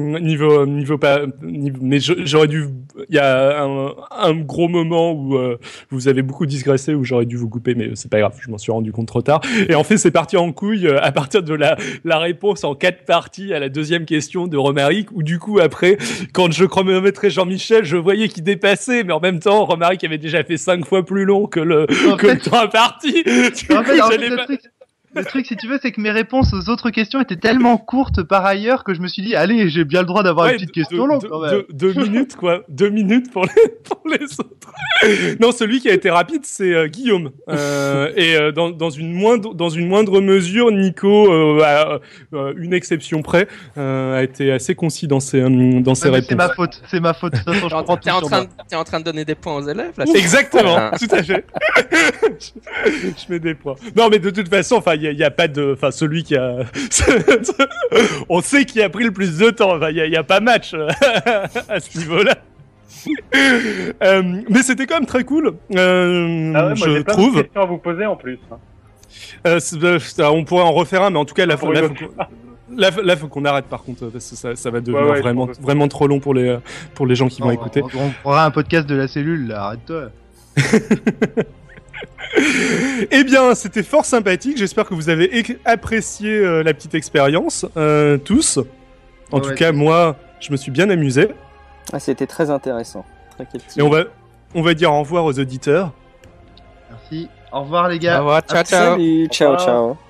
mais j'aurais dû. Il y a un gros moment où vous avez beaucoup digressé, où j'aurais dû vous couper, mais c'est pas grave, je m'en suis rendu compte trop tard. Et en fait, c'est parti en couille à partir de la réponse en 4 parties à la deuxième question de Romaric, où du coup après, quand je chronométrais Jean-Michel, je voyais qu'il dépassait, mais en même temps, Romaric avait déjà fait 5 fois plus long que le temps imparti. Le truc, si tu veux, c'est que mes réponses aux autres questions étaient tellement courtes par ailleurs que je me suis dit, allez, j'ai bien le droit d'avoir une petite question longue. 2 minutes, quoi. 2 minutes pour les autres. Non, celui qui a été rapide, c'est Guillaume. Et dans une moindre mesure, Nico, à une exception près, a été assez concis dans ses réponses. C'est ma faute. De toute façon, t'es en train de donner des points aux élèves, là. Exactement, tout à fait. Je mets des points. Non, mais de toute façon, enfin, il y a pas de, enfin, celui qui a, on sait qui a pris le plus de temps. Enfin, il y a pas match à ce niveau-là. Mais c'était quand même très cool. Moi, j'ai plein de questions à vous poser en plus. On pourrait en refaire un, mais en tout cas, là, faut qu'on arrête par contre, parce que ça va devenir vraiment trop long pour les gens qui vont écouter. On fera un podcast de la cellule, là, arrête-toi. Eh bien, c'était fort sympathique. J'espère que vous avez apprécié la petite expérience, tous. En tout cas, moi, je me suis bien amusé. Ah, c'était très intéressant. Très captivant. Et on va dire au revoir aux auditeurs. Merci. Au revoir, les gars. Au revoir. Ciao. Salut. Ciao.